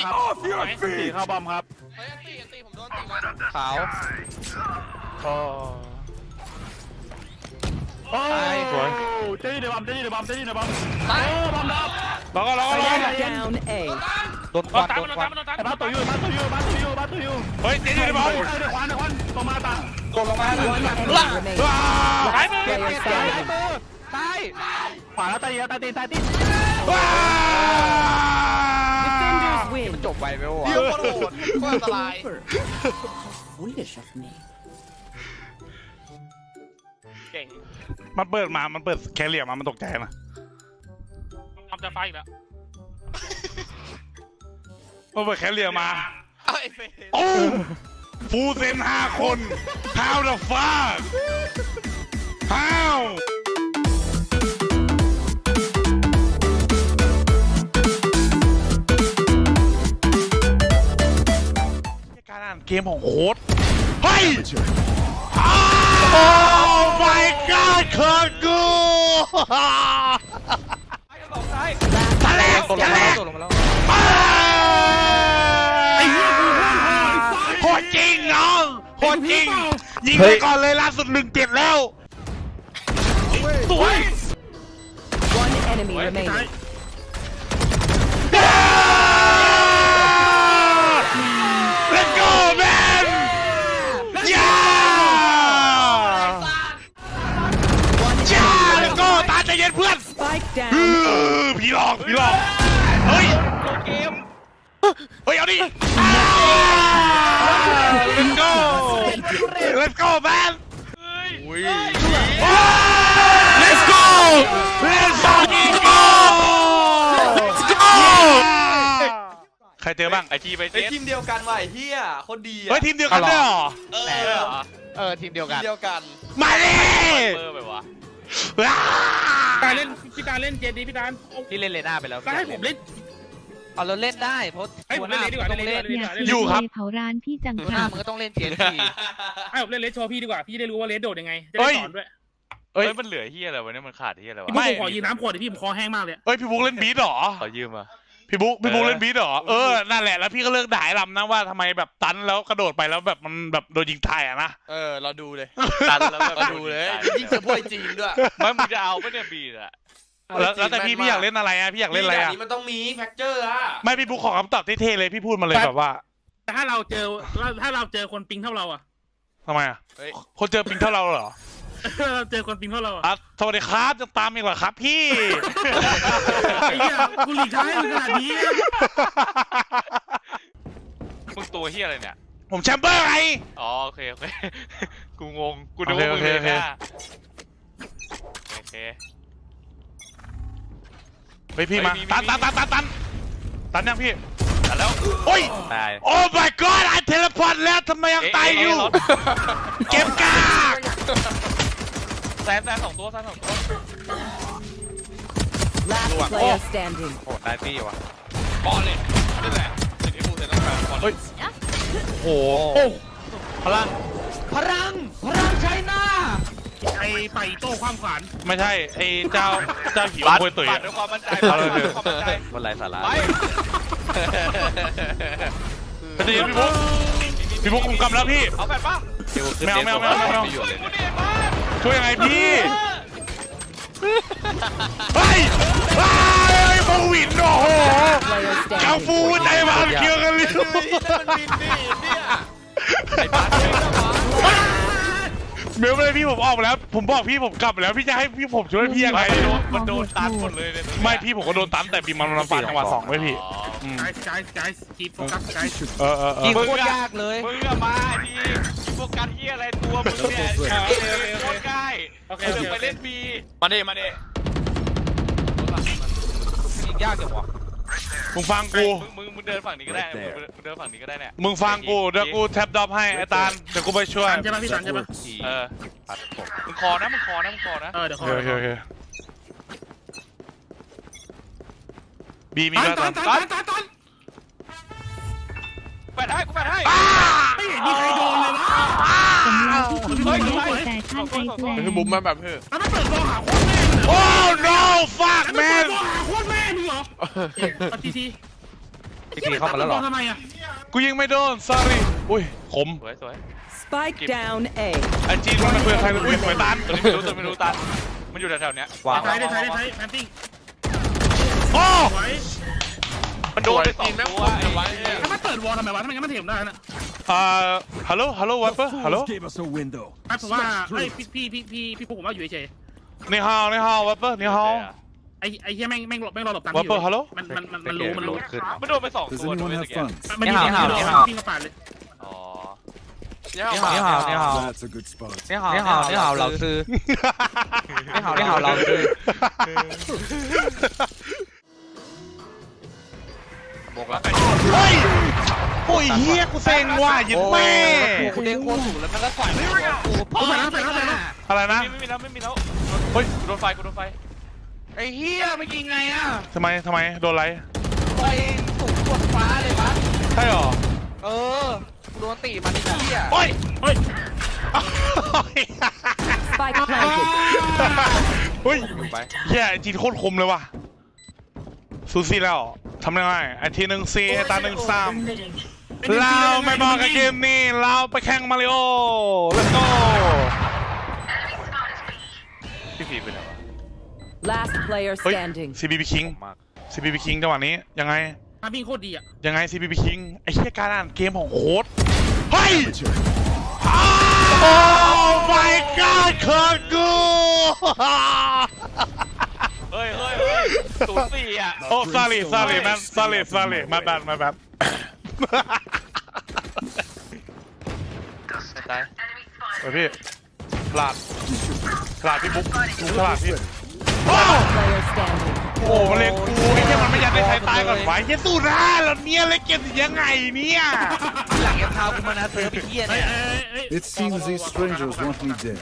ครับ Off your ตี feet. เข้าบอมครับเฮ้ยตีตีผมโดนตีมาขาวเฮ้ยเฮ้ยเฮ้ยโอ้โอ้สวยเจ๊นี่เดี๋ยวบัมเจ๊นี่เดี๋ยวบัมเจ๊นี่เดี๋ยวบัมตายโอ้บัมดับแล้วก็แล้วก็แล้ว Spike down A. โดนควันตามโดมัน นควันตามมันตามไอ้บ้าตัวยูบ้าตัวยูบ้าตัวยูบ้าตัวยูเฮ้ยเจ๊อยู่ในบอลเดี๋ยวควันเดี๋ยวควันตรงมาตากดลงมา One enemy remaining. ซ้ายมือ Player standing. ตายขวาแล้วตายตายตีนตายตีน Defenders win. จบไปไหมวะเดียวโคตรโหดโคตรอันตราย Foolish of me. เก่งมันเปิดมามันเปิดแคเรียมามันตกใจนะทำจะไฟอีกแล้วมันเปิดแคเรียมาเอาไอ้เฟย์โอ้ฟูเซนห้าคน How the fuck How การอ่านเกมของโค้ดเฮ้ย Oh my god เคิร์ดกูทะเลตกลงทะมาเลแล้วตกลงมาแล้วไอ้เหี้ยโหดจริงน้องโหดจริงยิงไปก่อนเลยล่าสุดหนึ่งเจ็ดแล้วสวย One enemy remaining. Let's go man yeah yeah Let's go ตาใจเย็นเพื่อน Spike เอ down. อพี่หลอกพี่หลอกเฮ้ยเกมเฮ้ยเอาดิ Let's go Let's go man Let's go Let's fucking go Let's go ใครเจอบ้างไอจีไปเจไอ้อทีมเดียวกันว่ะไอ้เฮียคนดีอ่ะเฮ้ยทีมเดียวกันด้วยเหรอเออเออทีมเดียวทีกัมนเดียวกันมาดิเบอร์ไปวะว้าการเล่นพี่การเล่นเจดีพี่การพี่เล่นเลน่าไปแล้วก็ให้ผมเล่นเอาเราเล่นได้เพราะให้ผมเล่นเลนดีกว่าต้องเล่นเล่นดีกว่าเล่นอยู่ครับเผาร้านพี่จังตัวหน้าค่ะมันก็ต้องเล่นเจนทีให้ผมเล่นเลนโชว์พี่ดีกว่าพี่ได้รู้ว่าเลนโดดยังไงจะได้สอนด้วยเอ้ยมันเหลือเฮียอะไรวะเนี่ยมันขาดเฮียอะไรวะพี่บุ๊กผมขอยืมน้ำขวดดิพี่ผมคอแห้งมากเลยเอ้ยพี่บุ๊กเล่นบีทเหรอขอยืมอ่ะพี่บุ๊กพี่บุ๊กเล่นบีทเหรอเออนั่นแหละแล้วพี่ก็เลิกด่าไอ้ลำนะว่าทำไมแบบตันแล้วกระโดดไปแล้วแบบมันแบบโดนยิงตายอะนะเออเราดูเลยตันแล้วแบบเราดูเลยยิ่งเจอพวกไอ้จีนด้วยไม่มึงจะเอาไม่เนี่ยบีดอ่ะแล้วแล้วแต่พี่พี่อยากเล่นอะไรอะพี่อยากเล่นอะไรด่าอะนี้มันต้องมีแฟกเจอร์อะไม่พี่บุ๊กขอคำตอบเท่ๆเลยพี่พูดมาเลยแบบว่าแต่ถ้าเราเจอถ้าเราเจอคนปิงเท่าเราอ่ะทำไมอะเฮ้ยคนเจอปิงเท่าเราเหรอเราเจอคนปิงเท่าเราอ่ะอ่ะสวัสดีครับจะตามอีกเหรอครับพี่ไอ้เหี้ยกูหลีกทางให้มึงขนาดนี้มึงตัวเฮียอะไรเนี่ยผมแชมเบอร์ไงอ๋อโอเคโอเคกูงงกูนึกว่าโอมึงเคเลโอย เคนะโอเคเฮ้ยพี่มาเฮ้ยมีตันมีตันตันตันตันตันยังพี่ตัดแล้วโอ้ยตายโอ้ my god ไอเทเลพอร์ตแล้วทำไมยังตายอยู่ เก็บกากแซมแซมสองตัวแซมสองตัว Last player standing. โอ้ได้ตี้ว่ะบอลเลยนี่แหละสิ่งที่กูจะต้องการบอลเฮ้ยโอ้โหพลังพลังพลังใช้หน้าไอ้ไปโต้ความขวานไม่ใช่ไอ้เจ้าเจ้าหิวควยตุ๋ยปัดอะด้วยความมั่นใจเอาเลยปัดด้วยความมั่นใจคนไรสาระไปแต่เดี๋ยวพี่บุ๊กพี่บุ๊กคุมกำแล้วพี่เอาแบบป่ะไม่เอาไม่เอาไม่เอาไม่เอาช่วยกูดิมาช่วยยังไงพี่เฮ้ยเฮ้ยโควิดโอ้โห Player กา standing. ฟูใจมาเกี่ยวกันเลยมันบินดิเนี่ยไอ้บ้าเมลไปเลยพี่ผมออกมาแล้ว ผมบอกพี่ผมกลับมาแล้วพี่จะให้พี่ผมช่วยพี่ยังไงมันโดนตันหมดเลยเนี่ยไม่พี่ผมก็โดนตันแต่บีมันมันฟาดจังหวะสองไว้พี่อืม guys guys guys keep focus guys เออเออเอยิงอโคตรยากเลยมึงอะมาทีพวกกันเฮียอะไรตัวมึงเนี่ยโคตรใกล้โอเคเดี๋ยวไปเล่นบีมาดิมาดิยิงยากจังวะมึงฟังกูมึงมึงเดินฝั่งนี้ก็ได้มึงเดินฝั่งนี้ก็ได้เนี่ยมึงฟังกูเดี๋ยวกูแท็บดอปให้ไอ้ตาลเดี๋ยวกูไปช่วยใช่ป่ะพี่สันใช่ป่ะเออมึงคอนะมึงคอนะมึงคอนะเออเดี๋ยวขโออเคโอเคโอเคบีมีตัก็นตาตัลนตันตันตันแปดให้กูแปดให้ไม่เห็นมีใครโดนเลยวะผมรอที่คุณไม่ได้แต่ข้างไอซ์แลนด์คือบุ้มมาแบบเฮ้ยแล้วมันเปิดบอลหาโคตรแม่เลยโอ้ no fuck แล้วมันเปิ man ดบอลหาโคตรแม่มึงเหรอปฏิทีทีทีเข้ามาแล้วเหรอทำไมอ่ะกูยิงไม่โดน sorry อุ้ยขมสวยสวย Spike down A. ไอจีนมันคุยกับใครอุ้ยเหมือนตันตัวนี้ไม่รู้ตัวไม่รู้ตันมันอยู่แถวๆเนี้ยว้าวใช้ได้ใช้ได้ใช้แพนติ้งโอ้ไว้มันโดนไปสองตัวไอ้ไว้ถ้ามันเปิดวอลทำไมวะทำไมงั้นมันเถียมได้นะอ่าฮัลโหลฮัลโหลวัปเปอร์ฮัลโหล Gave us a window. ไอ้ผมว่าเฮ้ยพี่พี่พี่พี่พี่พวกผมว่าอยู่เฉยนี่ฮาวนี่ฮาววัปเปอร์นี่ฮาวไอ้ไอ้เหี้ยแม่งแม่งแม่งรอหลบตังค์วัปเปอร์ฮัลโหลมันมันมันมันรู้มันรู้มันโดนไปสอง Does ตัว anyone ด้วย have ตะเกีย funds? มันยิงยิงมาปาดเลยอ๋อนี่หาวนี่หาวนี่หาว That's a good spot. นี่หาวนี่หาวนี่หาวเราซื้อนี่หาวนี่หาวเราซื้อบอกแล้วเฮ้ยโอ้ยเฮียกูเซ็งว่ะยิบแม่กูเด้งโคตรสูงแล้วมันก็สอยกูกูใส่แล้วใส่แล้วใส่แล้วอะไรนะไม่มีแล้วไม่มีแล้วเฮ้ยกูโดนไฟกูโดนไฟไอ้เหี้ยไม่ยิงไงอ่ะทำไมทำไมโดนอะไรไปสูงบนฟ้าเลยวะใช่หรอเออกูโดนตีมันไอ้เหี้ยโอ้ยเฮ้ย Spike planted. เฮ้ยไปเฮียจีนโคตรคมเลยว่ะซูซี่แล้วทำยังไงไอทีหนึ่งซีไอตาหนึ่งสามเราไม่บอกกับเกมนี้เราไปแข่งมาริโอ let's go พี่ผีไปไหนวะ Last player เฮ้ย standing. ซี บี บี King ซี บี บี King จังหวะนี้ยังไงทำบิงโคตรดีอ่ะยังไง ซี บี บี King ไอ้เหี้ยการอ่านเกมของโค้ดเฮ้ยโอ้ my god เคิร์ดกูเฮ้ยเฮ้ยเฮ้ยศูนย์สี่อ่ะโอ้ sorry sorry man sorry sorry my bad my bad ตายเฮ้ยพี่ฉลาดฉลาดพี่บุ๊กดูฉลาดพี่โอ้ Player standing. โอ้มันเล็งกูไอ้เหี้ยมันไม่อยากได้ใช้ตายก่อนไว้เหี้ยสู้นะแล้วเนี่ยเล่นเกมยังไงเนี่ยหลังยังเท้ากูมานะเซิร์ฟไอ้เหี้ยเฮ้ยเนี่ยเฮ้ยเฮ้ย It seems these strangers want me dead.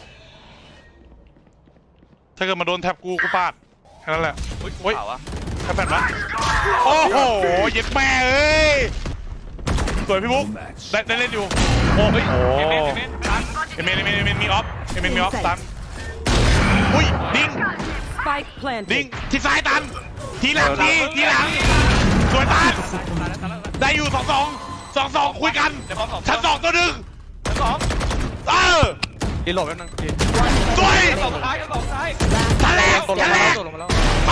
ถ้าเกิดมาโดนแท็บกูกูปาดแค่นั้นแหละอุ้ยโอ้ยเปล่าวะแค่แผ่นวะโอ้โหเย็ดแม่เอ้ยสวยพี่บุ๊กได้ได้เล่นอยู่โอ้เฮ้ยโอ้เอเมนเอเมนตันเอเมนเอเมนเอเมนมีออฟเอเมนมีออฟตันอุ้ยดิ้ง Spike ดิ้ง planted. ที่ซ้ายตันทีหลังทีทีหลังสวยตันได้อยู่สองสองสองสองคุยกันเดี๋ยวพร้อมสองชั้นสองตัวหนึ่งชั้นสองเออดีโหลดแป๊บนึงดีสวยชั้นสองสุดท้ายชั้นสองสุดท้ายทะเลตกลทะงเลมาแล้วตกลงมาแล้ว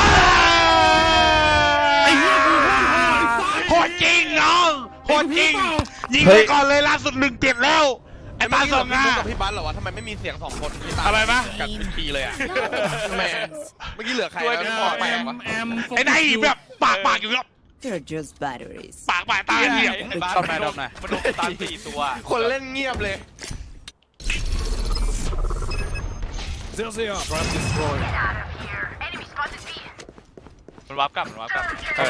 ไอ้เหี้ยโหดจริงน้องโหดจริงยิงไปก่อนเลยล่าสุดหนึ่งเจ็ดแล้วไอ้บ้าสองงากับพี่บัสเหรอวะทำไมไม่มีเสียงสองคนที่ตามอะไรนะกันเป็นปีเลยอ่ะแม่เมื่อกี้เหลือใครช่วยแล้วเป็นที่หมบออกไปไปแอมวะแอมไอ้นายแบบปากปากอยู่แล้ว They're just batteries. ปากปากตาเหี้ยไอ้บ้านมันโดนมันโดนตันสี่ตัวคนเล่นเงียบเลย There they are. Trap destroyed. มันวาร์ปกลับมันวาร์ปกลับแล้วก็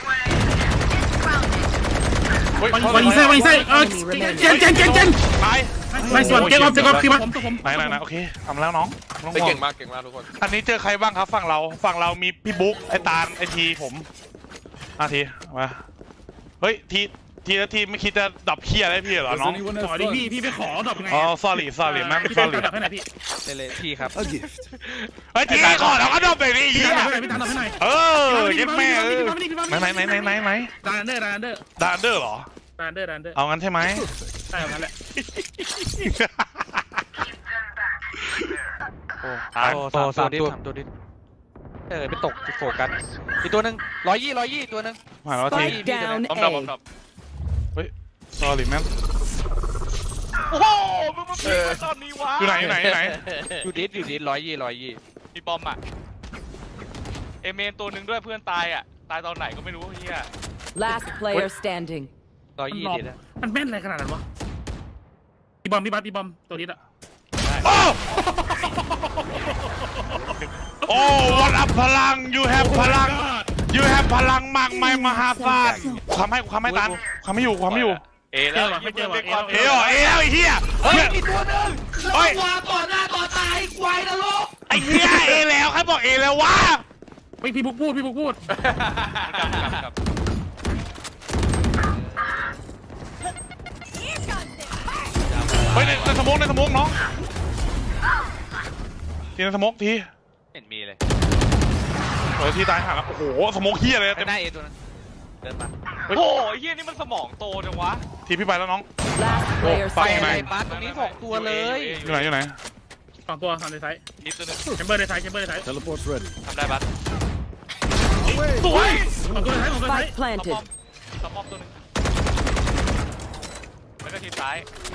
เฮ้ยวันวันอีเซ่วันอีเซ่เออเจนเจนเจนเจนตายไปสวนเกมออฟเกมออฟคือผมตัวผมไหนไหนไหนโอเคทำแล้วน้องน้องไปเก่งมากเก่งมากทุกคนอันนี้เจอใครบ้างครับฝั่งเราฝั่งเรามีพี่บุ๊กไอ้ตาลไอ้ทีผมอ่ะทีมาเฮ้ยทีทีละทีไม่คิดจะดับเคียอะไรพี่เหรอ Does น้อง anyone ขอ have ดิพี่ funds? พี่ไปขอดอกไงอ๋อ sorry sorry แม่พี่ไป sorry ดับให้หน่อยพี่เลยเลยพี่ครับ A gift. เฮ้ยทีขอแล้วก็ดับไปดิพี่เหี้ยดับให้หน่อยพี่ดับให้หน่อยเออเย็ดแม่เออไหนไหนไหนไหนไหนไหนดานเดอร์ดานเดอร์ดานเดอร์เหรอดานเดอร์ดานเดอร์เอางั้นใช่ไหมใช่แบบนั้นแหละโอ้สามตัวดิสามตัวดิเออไปตกโฟกัสอีกตัวหนึ่งร้อยยี่ร้อยยี่ตัวหนึ่งมาแล้วที Spike down พร้อมดับพร้อม A. ดับเฮ้ย sorry แม่โอ้โหมึงมาพีมาตอนนี้วะอยู่ไหนอยู่ไหนอยู่ไหนอยู่ดิสอยู่ดิสร้อยยี่ร้อยยี่มีปอมอ่ะเอเมนตัวหนึ่งด้วยเพื่อนตายอ่ะตายตอนไหนก็ไม่รู้เฮีย Last player standing. ร้อยมันยี่หลอกดิสอะมันแม่นอะไรขนาดนั้นวะพี่บอมพี่บัสพี่บอมตัวนี้อะโอ้โอ้วันอัพพลัง you have พลัง you have พลังมากมายมหาศาลความให้ความให้ตันความไม่อยู่ความไม่อยู่เอแล้วไม่เจอเบคอนเอ๋อเอ๋แล้วไอ้เหี้ยเฮ้ยมีตัวนึงเฮ้ยต่อหน้าต่อตาควายนรกไอ้เหี้ยเอ๋แล้วใครบอกเอ๋แล้ววะไม่พี่บุ๊กพูดพี่บุ๊กพูดกลับกลับกลับเฮ้ยในในสมองในสมองน้องทีในสมองทีเห็นมีเลยเออทีตายห่าแล้วโอ้โหสมองเหี้ยเลยไปเต็มหน้าเอตัวนั้นเดินมาโอ้โหเฮียนี่มันสมองโตจังวะทีพี่ไปแล้วน้อง Last player ไปไปไหนอะไรปาตรงนี้สองตัวเลยอยู่ไหนอยู่ไหนสองตัวทำในไซส์นิดตัวนึงแชมเบอร์ในไซส์แชมเบอร์ในไซส์ Teleport's ready. ทำได้บัสสวยสองตัวในไซส์สองตัวในไซส์ Spike planted. สมองตัวนึงแล้วก็ทีซ้าย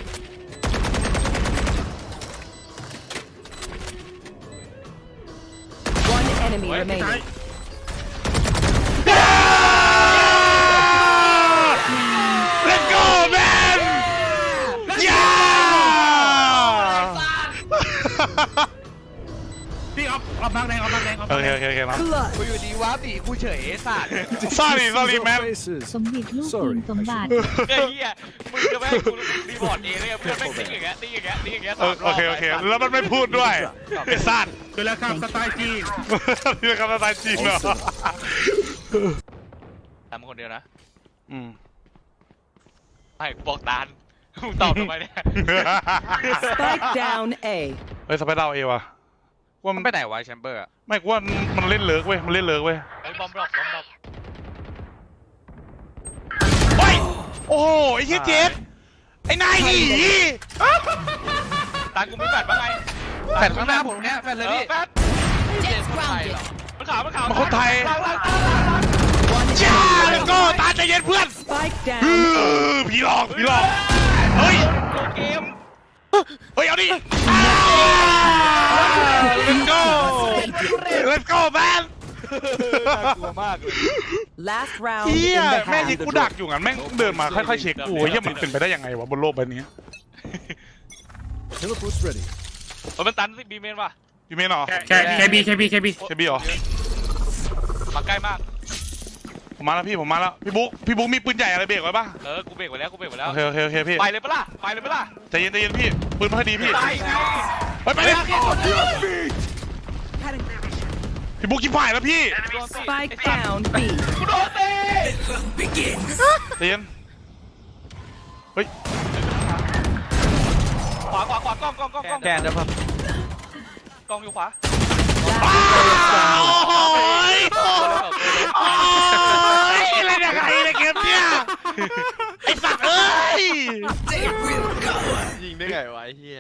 One enemy remaining. Let's go man yeah พี่ออฟออฟบางแดงออฟบางแดงออฟโอเคโอเคโอเคครับกูอยู่ดีวะบีกูเฉยสัตว์ sorry sorry man Faces. สมเด็จลูก Sorry. คุณสมบัติเฮ้ยเฮียมึงจะไม่ให้กูรีบอร์ดเองเลยเพื่อนแม่งติ้งอย่างเงี้ยติ้งอย่างเงี้ยติ้งอย่างเงี้ยเออโอเคโอเคแล้วมันไม่พูดด้วยไอ้สัตว์คือแล้วครับสไตล์จีนนี่เป็นคำภาษาจีนเหรอทำคนเดียวนะอืมไม่บอกตาลมึงตอบทำไมเนี่ย Spike down A. เฮ้ยสไปเดอร์เอวะว่ามัมัน นไปไหนวะแชมเบอร์ไม่กูว่ามันเล่นเลิกเว้ยมันเล่นเลิกเว้ยไอ้บอมบล็อกบอมบล็อกเฮ้ยโอ้โหไอ้เหี้ยเจฟไอ้นายหนีตาลกูไม่แฟดบ้างไงแฟนข้างหน้าผมเนี้ยแฟนเลยพี่แฟดมันขาวมันขาวมาคนไทยจ้าแล้วก็ตาใจเย็นเพื่อน Spike ฮื down. อผีหลอกผีหลอกเฮ้ยเกมเฮ้ยเอาดิ let's go let's go man กลัวมากเลย Last round เฮี in ย the แม่ยิง half. กูดักอยู่งั้นแม่งเดินมาค่อยๆเช็คกูเฮียมันเป็นไปได้ยังไงวะบนโลกใบนี้ Teleport's ready. เออมันตันสิบีเมนว่ะยูเมนเหรอแค่แค่บีแค่บีแค่บีใช่บีเหรอมาใกล้มากผมมาแล้วพี่ผมมาแล้วพี่บุ๊กพี่บุ๊กมีปืนใหญ่อะไรเบรกไว้ป่ะเออกูเบรกไว้แล้วกูเบรกไว้แล้วโอเคโอเคโอเคพี่ไปเลยปะล่ะไปเลยปะล่ะใจเย็นใจเย็นพี่ปืนไม่ค่อยดีพี่ตายไงไปไปเลยพี่บุ๊กกินฝ่ายแล้วพี่ Spike down B. กูโดนเตะใจเย็นเฮ้ยขวาขวาขวากล้องกล้องกล้องกล้องแกนเดี๋ยวพับกล้องอยู่ขวาโอ้ยโอ้ยอะไรเนี่ยใครในเกมเนี่ยไอ้สัตว์เอ้ยยิงได้ไงวะไอ้เหี้ย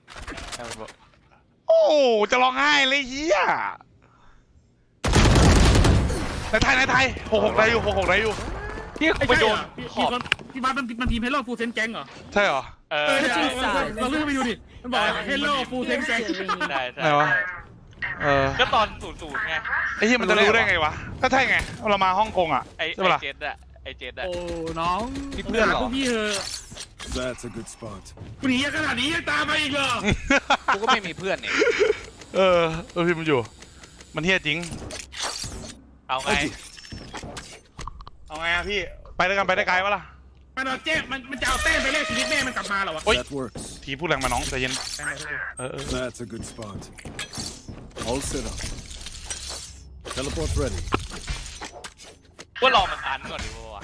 โอ้จะร้องไห้เลยเฮียในไทยในไทยหกหกได้อยู่หกหกได้อยู่พี่ไปโดนขอบพี่บ้านมันมันทีมเฮลโลฟูเซนแก๊งเหรอใช่เหรอเอเอออใช่เราเลื่อนไปดูดิมันบอกเฮลโลฟูเซนแก๊งใช่ใช่ไหนวะ เออก็ตอนศูนย์ศูนย์ไงไอ้เฮียมันจะรู้ได้ไงวะก็ใช่ไงเรามาฮ่องกงอ่ะไอ้ใช่ปะล่ะเจ็ดอะไอ้เจ็ดอะโอ้น้องมีเพื่อนเหรอพวกพี่เธอ That's a good spot. กูหนีขนาดนี้ยังตามมาอีกเหรอกูก็ไม่มีเพื่อนนี่เออเออพี่มันอยู่ มันเฮียจริงเอาไงเอาไงอะพี่ไปด้วยกันไปได้ไกลปะล่ะมันเอาแจ้มันมันจะเอาแต้มไปเลขชีวิตแม่มันกลับมาเหรอวะ That works. ทีพูดแรงมาน้องใจเย็นเออเออ That's a good spot. All set up. Teleport's ready. ก็รอมันตันก่อนดีกว่า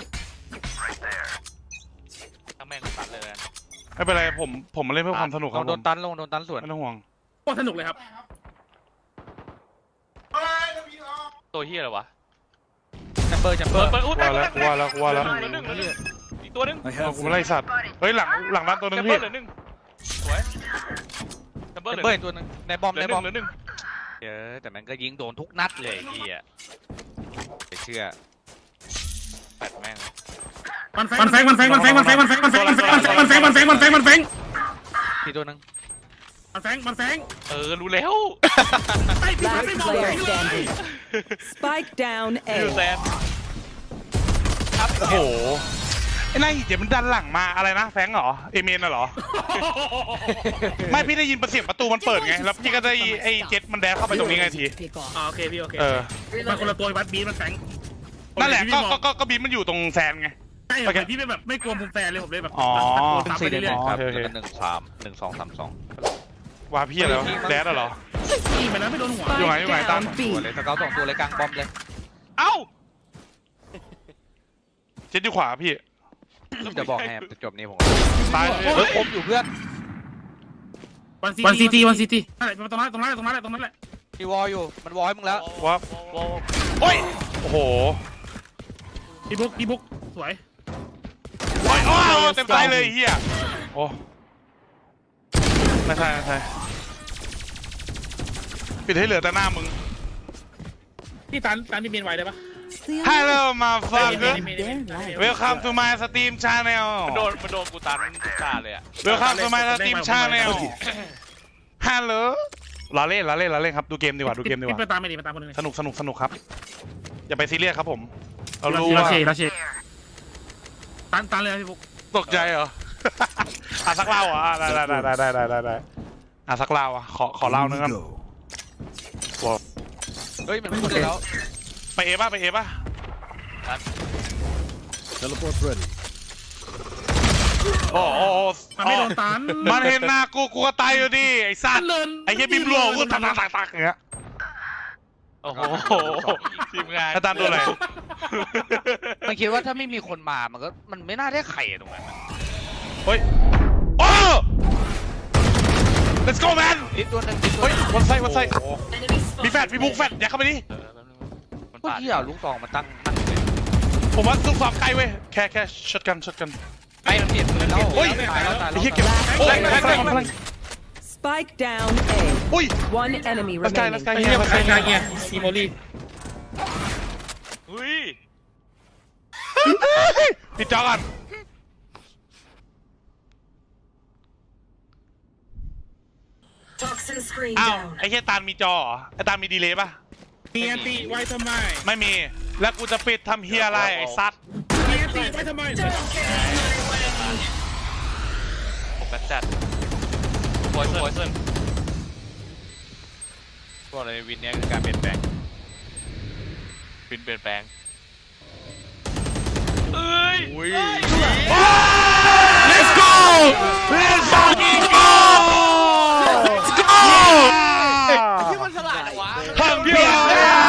ถ้าแม่งตันเลยนะไม่เป็นไรผมผมมาเล่นเพื่อความสนุกคลรังบโดผมนตันลงโดนตันสวนไม่ต้องห่วงโคตรสนุกเลยครับตัวเฮียอะไรวะแชมเบอร์แชมเบเปิอดร์เปิดอู้แตว่าก แล้วแตกว่าแล้วว่าแล้วเหลือหนึ่งเหลือหนึ่งอีกตัวหนึง I เอา have กูไม่ไล่สัตว์เฮ้ยหลังหลังด้านตัวนึแชงมเบอพี่ร์เหลือหนึ่งสวยแชมเบอแชร์มเหลืเบออร์หนึ่งตัวนึงในบอมเหลืในอหบนึ่อง มเหลือหนึ่งเยอะแต่มันก็ยิงโดนทุกนัดเลยไอ้เหี้ยไม่เชื่อแปดแม่งมันแฟงมันแฟงมันแฟงมันแฟงมันแฟงมันแฟงมันแฟงมันแฟงมันแฟงมันแฟงมันแฟงมันแฟงทีตัวนึงมันแฟงมันแฟงเออรู้แล้วไอ้พี่ไม่ Last บอก player เลย standing. Spike down ยูแซ A. นโอ้โหไอ้นายเดี๋ยวมันดันหลังมาอะไรนะแฟงเหรอเอเมนน่ะเหรอ ไม่พี่ได้ยินเสียงประตูมันเปิดไงแล้วพี่ก็ได้ไอ้เจ็ตมันแดกเข้าไปตรงนี้ไงทีอ๋อโอเคพี่โอเคเออมันคนละตัววัดบีมันแฟงนั่นแหละก็ก็ก็ก็บีมมันอยู่ตรงแซนไงใช่พี่ไม่แบบไม่กลัวมุมแฟนเลยผมเลยแบบอ๋อหนึ่งตามไปสี่หนึ่งเรื่อยครับโอเคโอเคแล้วก็หนึ่งสามหนึ่งสองสามสองว่าพี่อะไรวะแดดเหรอๆยิงไปแล้วไม่โดนหัวอยู่ไหน Spike อยู่ไหนตาม down ตัว B. เลยสเกลสองตัวเลยกลางบอมเลยเอ้าเจ็ตอยู่ขวาพี่จะบอกให้จะจบนี่ผมตายเฮ้ยคมอยู่เพื่อนวันซีทีวันซีทีอะไรตรงนั้นตรงนั้นตรงนั้นแหละตรงนั้นแหละมีวอลอยู่มันวอลให้มึงแล้วว่าโอ้ยโอ้โหพี่บุ๊กพี่บุ๊กสวยโอ้ยโอ้ยเต็มใจเลยเฮียโอ้ไม่ใช่ไม่ใช่ปิดให้เหลือแต่หน้ามึงพี่ตันตันพี่เมนไวได้ปะ Hello motherfucker Welcome to my Steam channel มันโดนมันโดนกูตันตาเลยอ่ะ Welcome to my Steam channel Hello ล้อเล่นล้อเล่นล้อเล่นครับดูเกมดีกว่าดูเกมดีกว่าพี่ไปตามไปดิไปตามคนนึงสนุกสนุกสนุกครับอย่าไปซีเรียสครับผมเราเรารู้เราว่าเชเราเชตันตันเลยพี่บุ๊กตกใจเหรอ อ่ะสักเล่าอ่ะได้ได้ได้ได้ได้ได้ได้อ่ะสักเล่าอ่ะขอขอเล่านึงครับเฮ้ยมันพูดได้แล้วไปเอป่ะไปเอป่ะ Teleport ready. โอ้โอ้มันไม่โดนตันมันเห็นหน้ากูกูก็ตายอยู่ดิไอ้สัตว์ไอ้เหี้ยบิมรัวกูตักตักตักตักอย่างเงี้ยโอ้โหทีมงานไอ้ตามตัวอะไรมันคิดว่าถ้าไม่มีคนมามันก็มันไม่น่าได้ไข่ตรงนั้นเฮ้ยโอ้ let's go man อีกตัวนึงอีกตัวเฮ้ยนึงวันไซวันไซมีแฟดมีบุกแฟดอย่าเข้าไปดิมันพวกปาดที่เอาลูกซองมาตั้งนั่งเลยผมว่าซุกสอบไกลเว้ยแค่แค่ช็อตกันช็อตกันไอ้มันเปลี่ยนปืนแล้วโอ้ยตายแล้วตายไอ้แล้วเหี้ยเก็บโอ้ยแฟดแฟดแฟด Spike down อุ้ย A. One enemy ลัสไก remaining. ลัสไกไอ้เฮีเหี้ยยลัมาสไกใช้เฮีกาย เงี้ยยซีโมลี่เฮ้ยปิดจอก่อนอ้าวไอ้เหี้ยตาลมีจอเหรอไอ้ตาลมีดีเลย์ป่ะมีอันตีไว้ทำไมไม่มีแล้วกูจะปิดทำเฮียอะไรไอ้ซัดมีอันตีไว้ทำไมผมกระจัดโพยโพยเซนพวกอะไรวินเนี้ยคือการเปลี่ยนแปลงวินเปลี่ยนแปลงเอ้ย Let's go Let's fucking go Let's go ที่มันฉลาดเหรอวะทำเพี้ย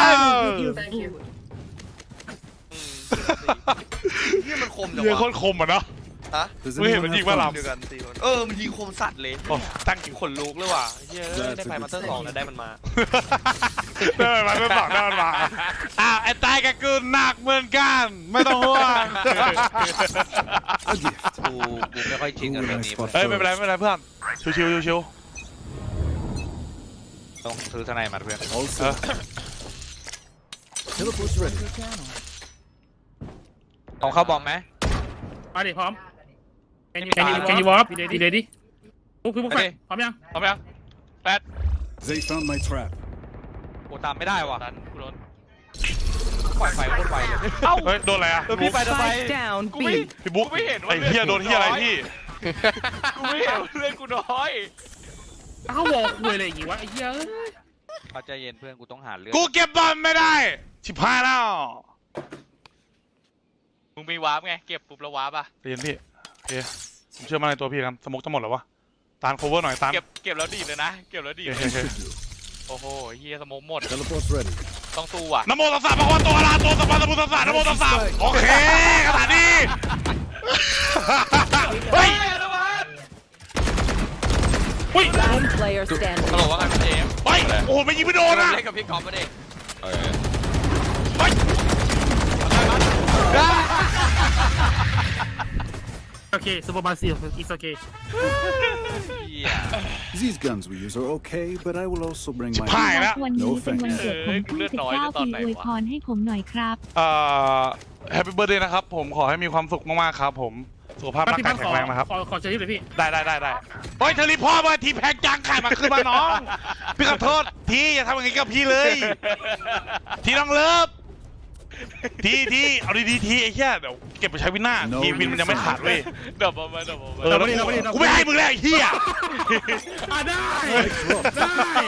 ที่มันคมจังเหี้ยวะโคตรคมอ่ะเนาะฮะ Does ไม่เห็น anyone มันยิง have ว่าล fun? เดียวกันสี่คนเออมันยิงคมสัตว์เลยำโอ้ตั้งขนลุกเลยว่ะเฮ้ยได้ไพ่มาสเตอร์สองแล้วได้มันมาได้มาเรื่องสองได้มาอ้าวไอ้ตายกับกูหนักเหมือนกันไม่ต้องห่วง A gift. กูกูไม่ค่อยชินกับเรื่องนี้เฮ้ยไม่เป็นไรไม่เป็นไรเพื่อนชิวชิวชิวชิวต้องซื้อทนายมาเพื่อน All set. Teleport ready. ของเขาบอกไหมมาดิพร้อมแคนยูแคนยูวอล์ฟดีเดดีเดดีบุ๊กพี่บุ๊กไปพร้อมยังพร้อมยังแปด They found my trap. โอ้ตามไม่ได้ว่ะตันกูโดนปล่อยไฟโคตรไวเลยเอ้าเฮ้ยโดนอะไรอ่ะพี่ไปทำไม Spike down กูไม่ B. พี่บุ๊กกูไม่เห็นว่าไอ้เฮียโดนเฮียอะไรพี่กูไม่เห็นเรื่องกูน้อยเอ้าวอลคุยอะไรอย่างงี้วะไอ้เหี้ยเขาใจเย็นเพื่อนกูต้องหาเรื่องกูเก็บบอลไม่ได้ชิบหายแล้วมึงมีวาร์ปไงเก็บปุ๊บแล้ววาร์ปอ่ะใจเย็นพี่โอเคผมเชื่อมั่นในตัวพี่ครับสมุกจะหมดแล้ววะตาน cover หน่อยตานเก็บเก็บแล้วดีเลยนะเก็บแล้วดีโอเลเคยโอเคโอ้โหเฮียสมองหมด Teleport ready. ต้องสู้ว่ะนะโมตัสสะพระคะวะโตอะระหะโตสัมมาสัมพุทธัสสะนะโมตัสสะโอเคขนาดนี้เฮ้ยอุ้ย Last player standing. ตลกว่าไงพี่เจมส์เฮ้ยโอ้โหไม่ยิงไม่โดนนะเล่นกับพี่กอล์ฟมาดิเฮ้ยโอเคซูเปอร์บาซิล it's okay These guns we use are okay, but I will also bring my. ผ่ายแล้ววันนี้เป็นวันเกิดผมเพิ่งสิบเก้าปีอวยพรให้ผมหน่อยครับเอ่อแฮปปี้เบิร์ดเดย์นะครับผมขอให้มีความสุขมากๆครับผมสุขภาพร่างกายแข็งแรงนะครับขอขอเชิญที่เลยพี่ได้ได้ได้ได้เฮ้ยเธอรีพ่อมาทีแพงจังขายมาขึ้นมาน้องพี่ขอโทษทีอย่าทำอย่างนี้กับพี่เลยทีน้องเลิฟทีทีเอาดีๆทีไอ้เหี้ยเดี๋ยวเก็บไปใช้วินหน้าทีวินมันยังไม่ขาดเว้ยเดี๋ยวมาเดี๋ยวมาเออแล้วกูไม่ให้มึงแล้วไอ้เหี้ยอ่ะได้ได้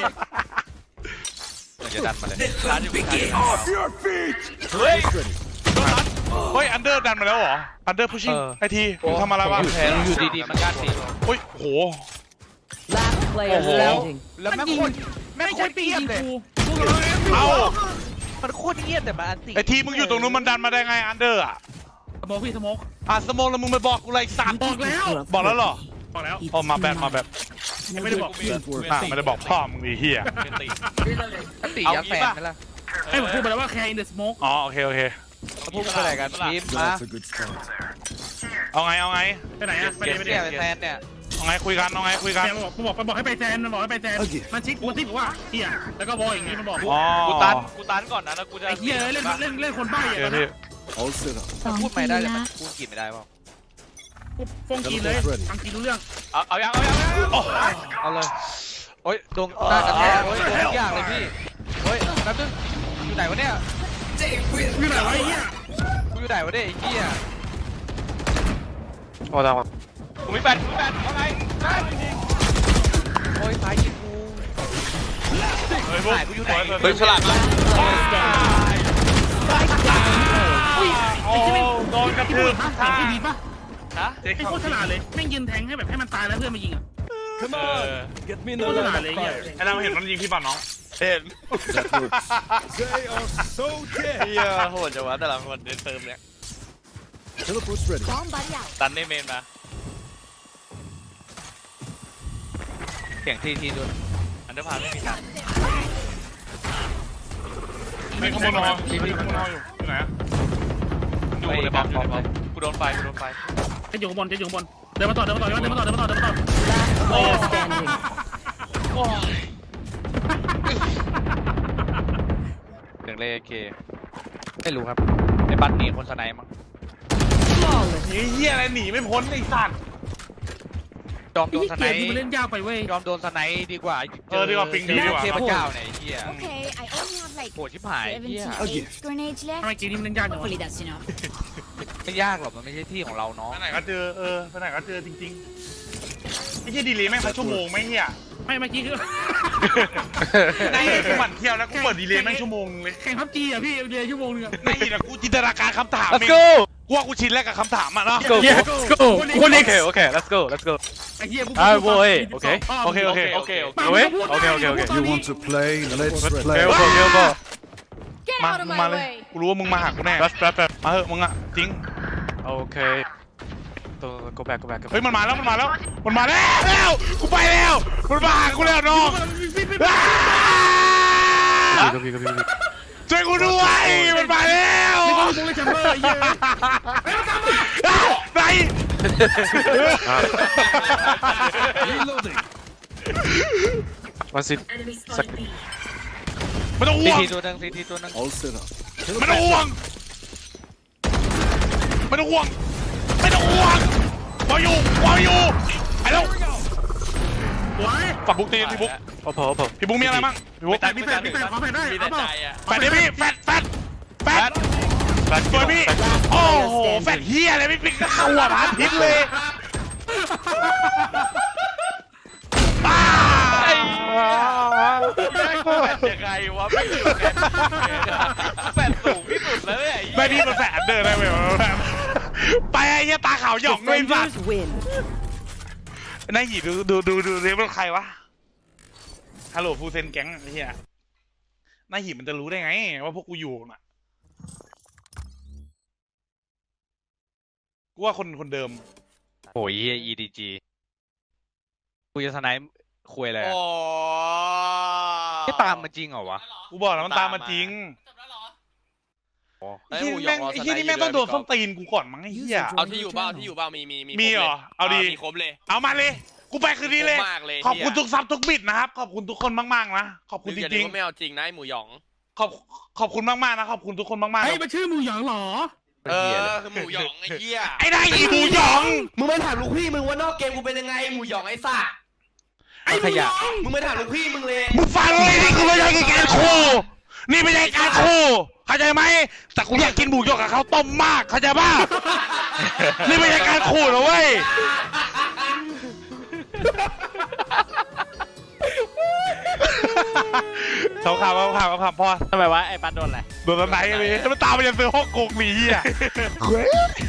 มันจะดันมาเลยร้านอยู่พี่ Off your feet. เฮ้ย Ready. เฮ้ยอันเดอร์ดันมาแล้วเหรออันเดอร์พุชชิ่งไอทีมึงทำอะไรวะแพ้อยู่ดีๆมันกัดดิเฮ้ยโห Last player standing. แล้วแม่งโคตรแม่งโคตรเงียบเลยเอามันโคตรเงียบแต่มันอันติไอทีมึงอยู่ตรงนู้นมันดันมาได้ไงอันเดอร์อ่ะสโมกพี่สโมกอ่ะสมองแล้วมึงไม่บอกกูเลยสัตว์บอกแล้วบอกแล้วเหรอบอกแล้วอ๋อมาแบบมาแบบยังไม่ได้บอก That works. อ่ะไม่ได้บอกพ่อมึงไอ้เหี้ยเป็นตีอันติยัดแฟนไหมล่ะให้ผมพูดไปแล้วว่าแคร์อินเดอะสโมกอ๋อโอเคโอเคตพวกมึงไปไหนกันทีมมา That's a good start. เอาไงเอาไงไปไหนอะไปเก็บไหนไปเนี่ยไหนไปแซนเนี่ยเอาไงคุยกันเอาไงคุยกันแซนบอกบอกบอกให้ไปแซนบอกให้ไปแซนมันชิดมันชิดบอกว่าเฮียแล้วก็วออย่างนี้มันบอกอ๋อกูตันกูตันก่อนนะแล้วกูจะไอ้เฮียเล่นเล่นเล่นคนใบ้โออะเคนะพี่ All set up. สองพูดทีไม่ได้เลยละมันพูดกินไม่ได้เปล่าฟงกินเลยฟังกินรู้เรื่องเอาเอายังเอายังโอ้เอาเลยโอ้ยดวงหน้ากันแท้โอ้ยดวงทุกอย่างเลยพี่โอ้ยแป๊บนึงอยู่ไหนวะเนี่ยอยู่ไหนวะไอ้เฮียกูอยู่ไหนวะเนี่ยไอ้เหี้ยโอ้ดาวกูมีแฟนกูมีแฟนเอาไงโอ้ยซ้ายยิงกูเฮ้ยพวกไหนกูอยู่ไหนเฮ้ยฉลาดมากโอ้โดนกระทืบแทงให้ดีป่ะฮะเจ๊ไอ้เข้าโคตรฉลาดเลยแม่งยืนแทงให้แบบให้มันตายแล้วเพื่อนมายิงอ่ะ Come Uh, on. Get me in โค the ตรฉลาด line เลย of เฮีย fire. ไอ้ดาวเห็นมันยิงพี่ป่ะน้องเห็น That works. They are so เฮี dead. ยโหดจังวะแต่ละคนเดินเติมเนี่ย Teleport's ready. ตันในเมนมาเสียงทีทีด้วยอันเดอร์พาไม่มีตันไม่ขโมยนอนพี่พี่ขโมยนอนอยู่อยู่ไหนอะอยู่ในบอมอยู่ในบอมกูโดนไฟกูโดนไฟจะอยู่ข้างบนจะอยู่ข้างบนเดินมาต่อเดินมาต่อเดินมาต่อเดินมาต่อเดินมาต่อ Last player standing. เสียงเลเคไม่รู้ครับไอ้บัตหนีคนสไนมั้ง Flawless. ไอ้เหี้ยอะไรหนีไม่พ้นไอ้สัตว์ยอมโดไอ้นสเกไนมนี้มันเล่นยากไปเว้ยยอมโดนสไนดีกว่าเออดีกว่าปิงดีดีกว่าเทพเจ้าเนี่ยไอ้เหี้ย Okay, I only have like โหดชิบหายไอ้เหี้ย seventy-eight grenades ทำไม left. เกมนี้มันเล่นยากจังวะ Hopefully that's enough. ไม่ยากหรอกมันไม่ใช่ที่ของเราเนาะไปไหนก็เจอเออไปไหนก็เจอจริงๆไม่ใช่ดีเลยแม่งสักชั่วโมงไหมเหี้ยไม่เมื่อกี้คือไอ้กูหมั่นเที่ยวแล้วกูเปิดดีเลยแม่งชั่วโมงเลยแข่งพับจีอ่ะพี่เรียนชั่วโมงนึงอ่ะไม่แต่กูจินตนาการคำถาม Let's เอง go กูว่ากูชินแล้วกับคำถามอ่ะเนาะ go Yeah, go go. okay okay let's go let's go ไอ้เหี้ยพวกอ่าโว้ยโอเคโอเคโอเคโอเคโอเคเว้ยโอเคโอเคโอเค You want to play? Let's เร็ว play. ก็เร็วก็ Get มา out of มา my เลย way. กูรู้ว่ามึงมาหากูแน่แป๊บแป๊บมาเถอะมึงอะจริงโอเคตัว go back go back เฮ้ยมันมาแล้วมันมาแล้วมันมาแล้วกูไปแล้วมันมาหากูแล้วน้องอ้าก็พี่ก็พี่ก็พี่ช่วยกูด้วยมันมาแล้วไม่ต้องเลยแชมเบอร์ไอ้เหี้ยไหน Reloading. วันสิบสักไม่ต้องซีห่วงทีตัวนึงซีทีตัวนึง All set up. ไม่ต้องห่วงไม่ต้องห่วงไม่ต้องห่วงวางอยู่วางอยู่ไปแล้วโอ้ยฝักบุกตีนพี่บุ๊กพอพอพอพี่บุ๊กมีอะไรบ้างพี่บุ๊กพี่แฟนพี่แฟนขอแฟนได้มีเอาแต่เปล่าใจอ่ะแฟดดิพี่แฟดแฟดแฟดแฟดสวยพี่โอ้โหแฟดเฮียอะไรไม่ปิดเข้าหัวพาทิพย์เลยอ้าแฟนยังไงวะไม่ถึงแฟนสูงที่สุดแล้วเนี่ยไม่พี่มันแฟดเดินได้ไหมไปไอ้เหี้ยตาขาวหย่องด้วยสัตว์ Defenders win. นายหยีดูดูดูดูเรียกว่าใครวะฮัลโหลฟูเซนแก๊งไอ้เหี้ยนายหยีมันจะรู้ได้ไงว่าพวกกูอยู่น่ะกูว่าคนคนเดิมโอ้ย อี ดี จี กูจะสไนป์คุยอะไรโอ้ที่ตามมันจริงเหรอวะกูบอกแล้วมันตามมาจริงไอ้ที่แม่งไอ้ที่นี่แม่งต้องโดนส้นตีนกูก่อนมั้งไอ้เหี้ยเอาที่อยู่บ้าที่อยู่บ้ามีมีมีเหรอเอาดีมีครบเลยเอามาเลย กูไปคืนนี้เลยมากเลยขอบคุณทุกซับทุกบิดนะครับ ขอบคุณทุกคนมากๆนะ ขอบคุณจริงๆไม่เอาจริงนะไอหมูหยองๆ ขอบขอบคุณมากๆนะ ขอบคุณทุกคนมากๆไอ้มันชื่อมูหยองเหรอเออคือหมูหยองไอ้เหี้ยไอ้นายอีหมูหยองมึงไม่ถามลูกพี่มึงว่านอกเกมกูเป็นยังไงหมูหยองไอ้สัสไอ้ขยะมึงไม่ถามลูกพี่มึงเลยมึงฟังเลยนี่คือไม่ใช่การคู่ นี่ไม่ใช่การคู่เข้าใจไหมแต่กูอยากกินหมูหยองกับข้าวต้มมาก เข้าใจป่ะ นี่ไม่ใช่การคู่นะเว้ย เขาข่าวเขาข่าวเขาข่าวพ่อทำไมวะ ไอ้ปันโดนอะไรโดนตะไนไอ้นี่มันตามไปยันซื้อฮ่องกงหนีอ่ะ